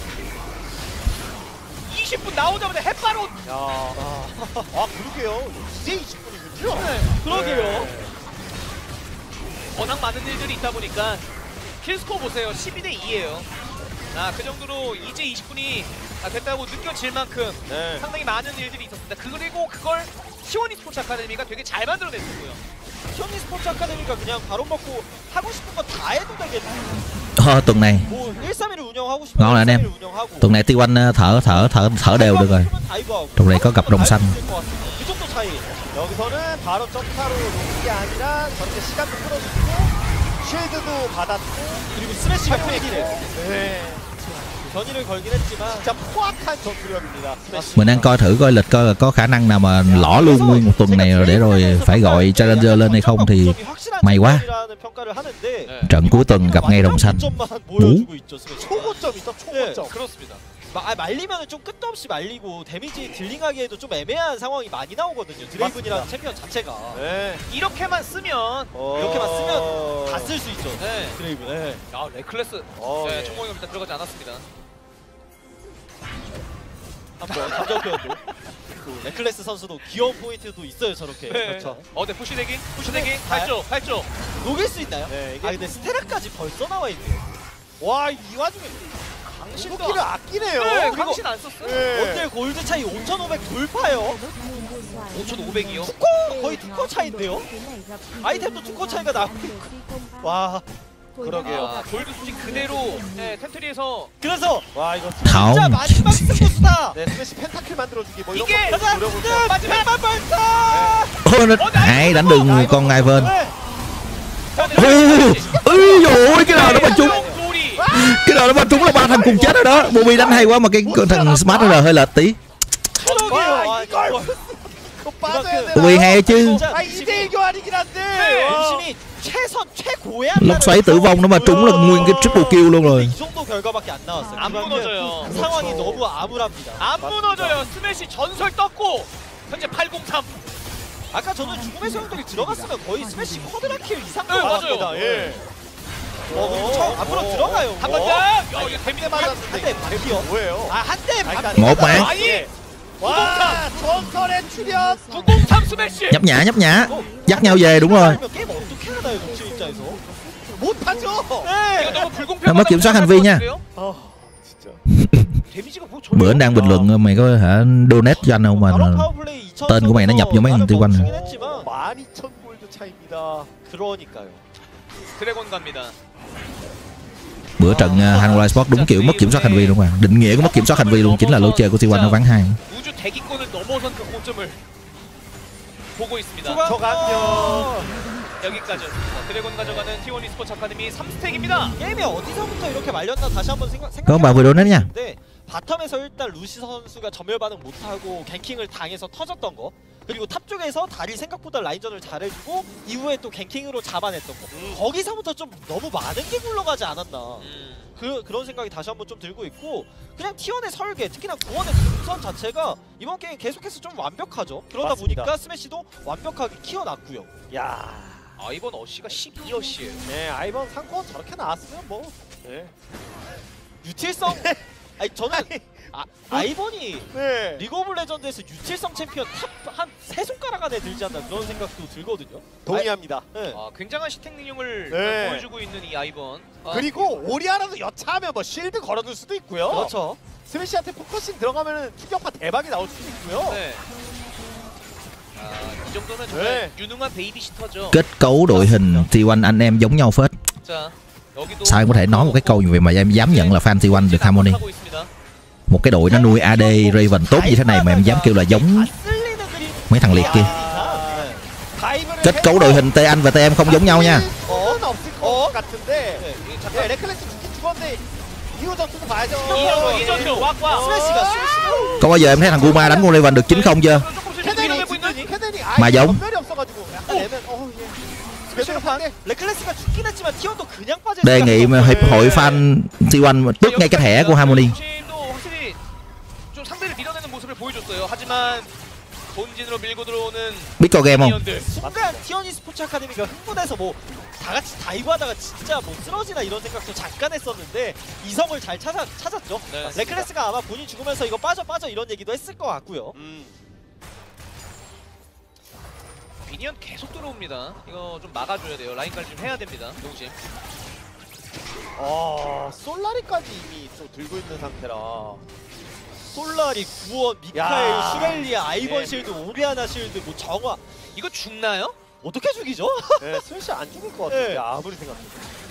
이십 분 나오자마자 햇바론. 야, 아, 아 그러게요. 이제 이십 분이군요. 그러게요. 워낙 많은 일들이 있다 보니까 킬스코어 보세요. 십이 대 이예요. 아, 그 정도로 이제 이십 분이 됐다고 느껴질 만큼 네. 상당히 많은 일들이 있었습니다. 그리고 그걸 시원이 스포츠 아카데미가 되게 잘 만들어냈었고요. 티원이 스포츠 아카데미가 그냥 바로 먹고 하고 싶은 거 다 해도 되겠네. Ờ, tuần này 뭐 일삼일을 운영하고 싶으면 ngon rồi anh em. 일삼일을 운영하고 Tuần này Tiêu Anh ờ, thở thở thở thở đều được rồi. Tuần này có cặp đồng xanh. 그 정도 차이. 여기서는 바로 점타로 놓는 게 아니라 저렇게 시간도 끌어주고 쉴드도 받았고 그리고 스매시 활용했고. 활용이네. 네. 견인을 걸긴 했지만 진짜 포악한 전투력입니다. Mình đang coi thử coi lịch coi là có khả năng nào mà lõ luôn nguyên một tuần này rồi để rồi phải gọi Challenger lên hay không thì may quá. 평가를 하는데 trận cuối tuần gặp ngay đồng xanh. 점만 보여주고 있죠, 스매시. 초고점이죠, 초고점. 그렇습니다. 마, 말리면은 좀 끝도 없이 말리고 데미지 딜링하기에도 좀 애매한 상황이 많이 나오거든요. 드레이븐이라는 챔피언 자체가 네. 이렇게만 쓰면 이렇게만 쓰면 다 쓸 수 있죠. 네. 드레이븐. 네. 야, 레클래스. 어, 네, 예. 총공이 일단 들어가지 않았습니다. 한번 감정 표현도. 그 레클레스 선수도 귀여운 포인트도 있어요, 저렇게. 네. 그렇죠. 어, 네, 푸시대기, 푸시대기, 네. 팔 쪽, 팔 쪽. 녹일 수 있나요? 네, 이게 아 근데 스테라까지 벌써 나와 있네요. 와, 이 와중에 강신도 무기를 아끼네요. 네, 그리고- 강신 안 썼어요. 네. 원딜 골드 차이 오천오백 돌파요. 오천오백이요. 투코 거의 투코 차인데요. 아이템도 투코 차이가 나고 있고. 와 그러게요. 아, 골드 수치 그대로 네, 텐트리에서 그래서 와, 이거 진짜 Không. 마지막 승부수다. 네, 스매시 펜타킬 만들어주기 뭐 이런 이게 거 가자 노려볼 때. 지금 마지막 발사. Ôi, nó... Ai đánh đường con Ivan. 네. Ôi, ôi dồi ôi, cái nào nó mà trúng. 골이 Cái nào nó mà trúng là ba thằng cùng chết rồi đó. Bobby đánh hay quá mà cái cái thằng Smart R hơi lệch tí. 그러게요. 와, 아, 이걸 이거 그거 빠져야 되나? Bobby hay chứ. 아, 이제 교환이긴 한데. 네. 와. 열심히 최선 최고의 Lốc xoáy tử vong nó mà trúng là nguyên cái triple kill luôn rồi. 이 정도 결과밖에 안 나왔어요. 안 그러면 무너져요. 상황이 너무 암울합니다. 안 무너져요. 스매시 전설 떴고 현재 팔공삼. 아까 저는 죽음의 소용돌이 들어갔으면 거의 스매시 쿼드라킬 이상 네, 맞아요. 맞습니다. 예. 어, 그리고 저 앞으로 들어가요. 한 번 더. 야, 이거 데미지 맞았는데. 한대 반피요. 뭐예요? 아, 한대 반. Một mạng. 아니, 와, 전설의 출연. 구공삼 스매시. Nhấp nhả nhấp nhả. Dắt nhau về đúng rồi. 게임 어떻게 하나요, 녹심 입장에서? 못하죠. 네. 이거 너무 불공평하다고 mất kiểm soát hành vi nha. 생각할 것 같은데요? 아, 진짜. 데미지가 뭐 전혀 Bữa anh đang bình luận mày có hả donate cho anh không mà 바로 파워플레이 이천 tên của mày nó nhập vô mấy thằng tiêu quanh này. 했지만 만 이천 골드 차이입니다. 그러니까요. 드래곤 갑니다. Bữa trận uh, Hanwha Sport đúng kiểu mất kiểm soát hành vi luôn à. Định nghĩa của mất kiểm soát hành vi luôn chính là lối chơi của T một nó ván hai. 우주 대기권을 넘어선 그 고점을 보고 있습니다. 저간요. 여기까지였습니다. 드래곤 가져가는 티 원 e스포츠 아카데미 삼 스택입니다. 게임이 어디서부터 이렇게 말렸나 다시 한번 생각 Có ông bà vừa donate nha. 근데 바텀에서 일단 루시 선수가 전멸 반응 못하고 갱킹을 당해서 터졌던 거, 그리고 탑 쪽에서 다리 생각보다 라인전을 잘해주고 이후에 또 갱킹으로 잡아냈던 거, 음. 거기서부터 좀 너무 많은 게 굴러가지 않았나, 음. 그, 그런 생각이 다시 한번 좀 들고 있고, 그냥 티 원의 설계, 특히나 구원의 동선 자체가 이번 게임 계속해서 좀 완벽하죠. 그러다 맞습니다. 보니까 스매시도 완벽하게 키워놨고요. 야. 아 이번 어시가 십이 어시예요. 네, 아이번 상권 저렇게 나왔으면 뭐. 네. 유틸성, 아니 저는 아, 아이번이 네. 리그 오브 레전드에서 유틸성 챔피언 탑 한 세 손가락 안에 들지 않나 그런 생각도 들거든요. 동의합니다. 네. 아, 굉장한 시택 능력을 네. 보여주고 있는 이 아이번. 아, 그리고 오리아라도 여차하면 뭐 실드 걸어둘 수도 있고요. 그렇죠. 스매시한테 포커싱 들어가면은 충격파 대박이 나올 수도 있고요. 네. 아, 이 정도는 정말 네. 유능한 베이비시터죠. Kết cấu đội hình T một anh em giống nhau phết. 자, 여기도 Sao em có thể nói một cái câu như vậy mà em dám nhận là fan T một được Harmony. 하고 있습니다. Một cái đội nó nuôi a đê Raven tốt như thế này mà em dám kêu là giống mấy thằng liệt kia. Kết cấu đội hình T anh và T em không giống nhau nha. 어, 없을 것 같은데. 네. 네, 레클레스 죽긴 죽었는데 이후 전투도 봐야죠. 이전도 이전도 왁왁. 스매시가 스매시가 Có bao giờ em thấy thằng Guma đánh con Raven được chín không chưa? 조금씩 캐넨이 밀어내고 있는. 캐넨이 마 아예 giống. 전멸이 없어가지고 약간 애는 어 예. 스매시가 반 레클레스가 죽긴 했지만 티원도 그냥 빠질 Đề 수가 nghị mà 없어요. hiệp hội fan T một tước ngay cái thẻ của Harmony. 중심도 확실히 좀 상대를 밀어내는 모습을 보여줬어요. 하지만 본진으로 밀고 들어오는 Biết coi game không? 미니언들. 순간 티원이 스포츠 아카데미가 흥분해서 뭐 다 같이 다이브하다가 진짜 뭐 쓰러지나 이런 생각도 잠깐 했었는데 이성을 잘 찾아, 찾았죠. 네. 레클레스가 아마 본인 죽으면서 이거 빠져 빠져 이런 얘기도 했을 것 같고요. 음. 미니언 계속 들어옵니다. 이거 좀 막아줘야 돼요. 라인까지 좀 해야 됩니다. 농심. 어, 솔라리까지 이미 또 들고 있는 상태라. 솔라리, 구원, 미카엘, 야. 슈렐리아, 아이번 예. 실드, 오리아나 실드, 뭐 정화 이거 죽나요? 어떻게 죽이죠? 네, 스매시 안 죽을 것 같은데 네. 아무리 생각해도.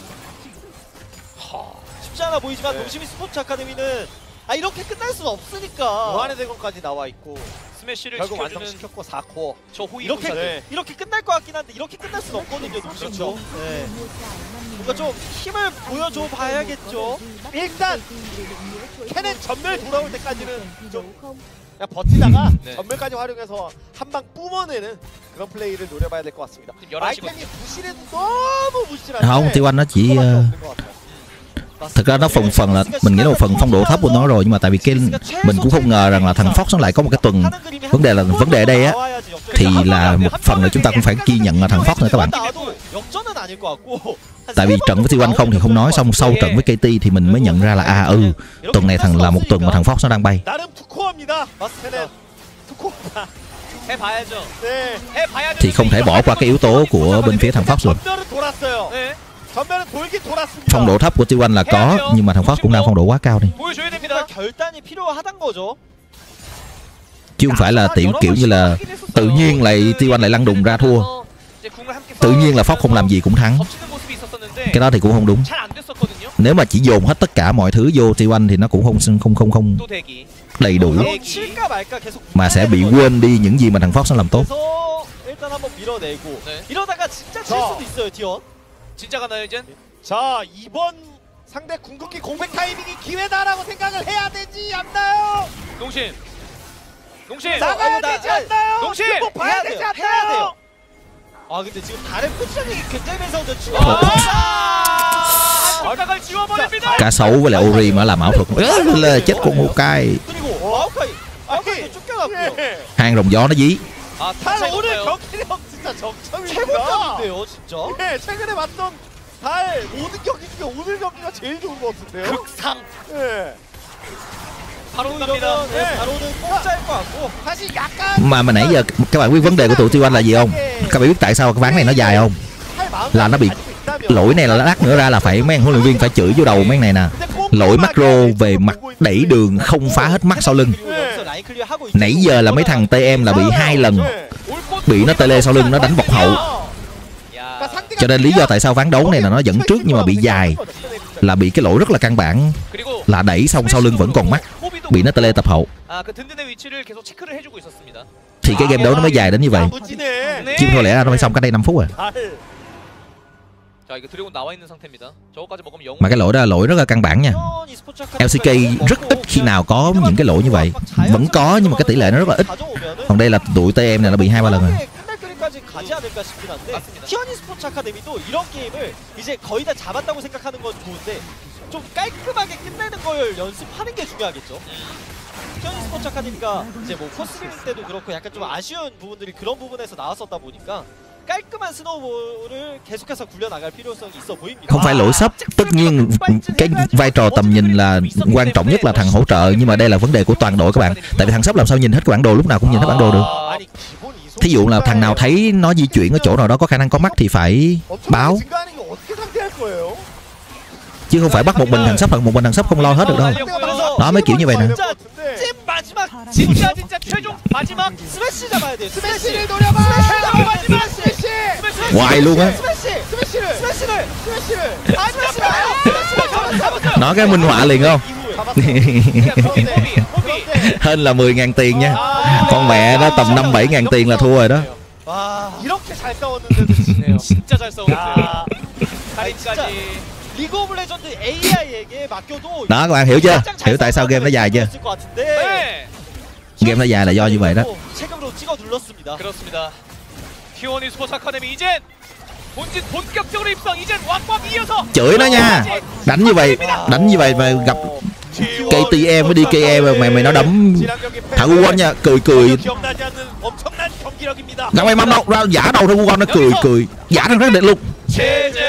쉽지 않아 보이지만 네. 농심이 스포츠 아카데미는 아 이렇게 끝날 수는 없으니까 무한의 대건까지 나와 있고 스매시를 결국 지켜주는 완성시켰고 사 코어. 저 호위 이렇게 공사들. 네. 이렇게 끝날 것 같긴 한데 이렇게 끝날 수는 없거든요. 농심도. 네. 뭔가 좀 힘을 보여줘 봐야겠죠. 일단 캐넨 전멸 돌아올 때까지는 좀 그냥 버티다가 네. 전멸까지 활용해서 한 방 뿜어내는 그런 플레이를 노려봐야 될 것 같습니다. 지금 열한 시 아이템이 무실해도 너무 무실한데 Không, T một nó chỉ 그거밖에 uh, 없는 것 같아요. thực ra nó phần phần là mình nghĩ là một phần phong độ thấp của nó rồi, nhưng mà tại vì cái mình cũng không ngờ rằng là thằng Fox nó lại có một cái tuần. Vấn đề là vấn đề ở đây á thì là một phần là chúng ta cũng phải ghi nhận là thằng Fox nữa các bạn. 역전은 아닐 것 같고. Tại vì trận với T một không thì không nói, xong sau trận với ca tê thì mình mới nhận ra là à ừ tuần này thằng là một tuần mà thằng Fox nó đang bay. 나름 투코어입니다. 캐넨 투코어다. 해봐야죠. 네. 해봐야죠. Thì không thể bỏ qua cái yếu tố của bên phía thằng Fox luôn. 전멸은 돌았어요. 네. 전멸은 돌긴 돌았습니다. Phong độ thấp của T một là có, nhưng mà thằng Fox cũng đang phong độ quá cao đi. 보여줘야 뭔가 됩니다. 결단이 필요하단 거죠. Chứ không phải là tiểu kiểu như là tự nhiên lại T một lại lăn đùng ra thua. 이제 궁을 함께 Tự nhiên là Fox không làm gì cũng thắng. 덮치는 모습이 있었었는데 Cái đó thì cũng không đúng. 잘 안 됐었거든요. Nếu mà chỉ dồn hết tất cả mọi thứ vô T một thì nó cũng không không không không 또 대기. đầy đủ, 그럼 칠까 말까 계속 mà sẽ bị quên đi những gì mà thằng Fox nó làm tốt. 그래서 일단 한번 밀어내고 네. 이러다가 진짜 칠 자. 수도 있어요, 티원. 진짜 가나요 이젠? 자, 이번 상대 궁극기 공백 타이밍이 기회다라고 생각을 해야 되지 않나요? 농심. 농심. 자, 나가야 나- 되지 아, 않나요? 농심! 이거 봐야 해야 되지 돼요, 않나요? 해야 돼요. 아 근데 지금 다른 포지션이 굉장히 매서운데 추가. 아까를 지워버립니다. Cá sấu với lại Ori mà làm ảo thuật Ớ, là chết con Maokai. 그리고 마오카이. 마오카이도 쫓겨났고요. Hang rồng gió nó dí. 아, 달 달 오늘 오늘 경기력 진짜 정점입니다. 최고점인데요 진짜. 네, 최근에 봤던 달 모든 경기 중에 오늘 경기가 제일 좋은 것 같은데요. 극상. 네. 바로 이러면 갑니다. 네, 바로는 공짜일 것 같고. 사실 약간 Mà mà nãy giờ các bạn biết vấn đề của tụi T một là gì không? Các bạn biết tại sao cái ván này nó dài không? 할 마음이 Là nó bị 가지고 있다면 lỗi này là lát nữa ra là phải mấy huấn luyện viên phải chửi vô đầu mấy này nè. Lỗi macro về mặt đẩy đường không phá hết mắt sau lưng. 그리고 여기서 라인 클리어하고 있고. Nãy giờ là mấy thằng tê em là bị hai lần 네. bị nó tele sau lưng nó đánh bọc hậu. 야, Cho nên lý do tại sao ván đấu này là nó dẫn trước nhưng mà bị dài là bị cái lỗi rất là căn bản 그리고 là đẩy xong sau lưng vẫn còn mắt, bị nó tele tập hậu. 아, 그 든든의 위치를 계속 체크를 해주고 있었습니다. Thì cái game đấu nó mới dài đến như vậy. 무지네. Chứ không lẽ ra nó phải xong cách đây năm phút à. 달. 자, 이거 드래곤 나와 있는 상태입니다. 저거까지 먹으면 영웅. Mà cái lỗi đó là lỗi rất là căn bản nha. lờ xê ca rất ít khi nào có những cái lỗi như vậy. Vẫn có nhưng mà cái tỷ lệ nó rất là ít. Còn đây là tụi tê em này nó bị hai ba lần rồi. 끝날까지 가지 않을까 싶긴 한데 맞습니다. 티어니 스포츠 아카데미도 이런 게임을 이제 거의 다 잡았다고 생각하는 건 좋은데 좀 깔끔하게 끝내는 걸 연습하는 게 중요하겠죠. 티어니 스포츠 아카데미가 이제 뭐 코스링 때도 그렇고 약간 좀 아쉬운 부분들이 그런 부분에서 나왔었다 보니까 깔끔한 스노우볼을 계속해서 굴려나갈 필요성이 있어 보입니다. Không phải lỗi sắp, tất nhiên cái vai trò tầm nhìn là quan trọng nhất là thằng hỗ trợ, nhưng mà đây là vấn đề của toàn đội các bạn. Tại vì thằng sắp làm sao nhìn hết cái bản đồ, lúc nào cũng nhìn hết bản đồ được. 아니 기본 이소. Thí dụ là thằng nào thấy nó di chuyển ở chỗ nào đó có khả năng có mắt thì phải báo, 증가하는 게 어떻게 상대할 거예요? chứ không phải bắt một mình thằng sắp hoặc một mình thằng sắp không lo hết được đâu. Đó mấy kiểu như vậy nè. 찐 마지막 진짜 진짜 최종 마지막 스매시 잡아야 돼요. 스매시를 스매시. 노려봐. 마지막 스매시. Hoài luôn á. 스매시. 스매시를. 스매시를. 스매시를. 아 스매시 가요. 스매시 잡았어요. Nó cái minh họa liền không? 호비 호비 Hên là mười ngàn tiền nha. Con mẹ nó tầm năm bảy ngàn tiền là thua rồi đó. 와 이렇게 잘 싸웠는데도 지네요. 진짜 잘 싸웠어요. 야. 카린까지. 리그 오브 레전드 에이아이에게 맡겨도 Đó các bạn hiểu chưa? Hiểu tại sao game nó dài chưa? 네. Game nó dài là do như vậy đó. 체감으로 찍어 눌렀습니다. 그렇습니다. 티원이 스포츠 아카데미 이젠 본진 본격적으로 입성. 이젠 왕왕 이어서 Chửi nó nha. Đánh như vậy, đánh như vậy mà gặp ca tê em với đê ca em mà mày mày nó đấm thằng Ugon nha, cười cười. 기억나지 않는 엄청난 경기력입니다. Gặp mày mắm đâu, ra giả đâu thằng Ugon nó cười cười. Giả thằng rất đẹp luôn. 제재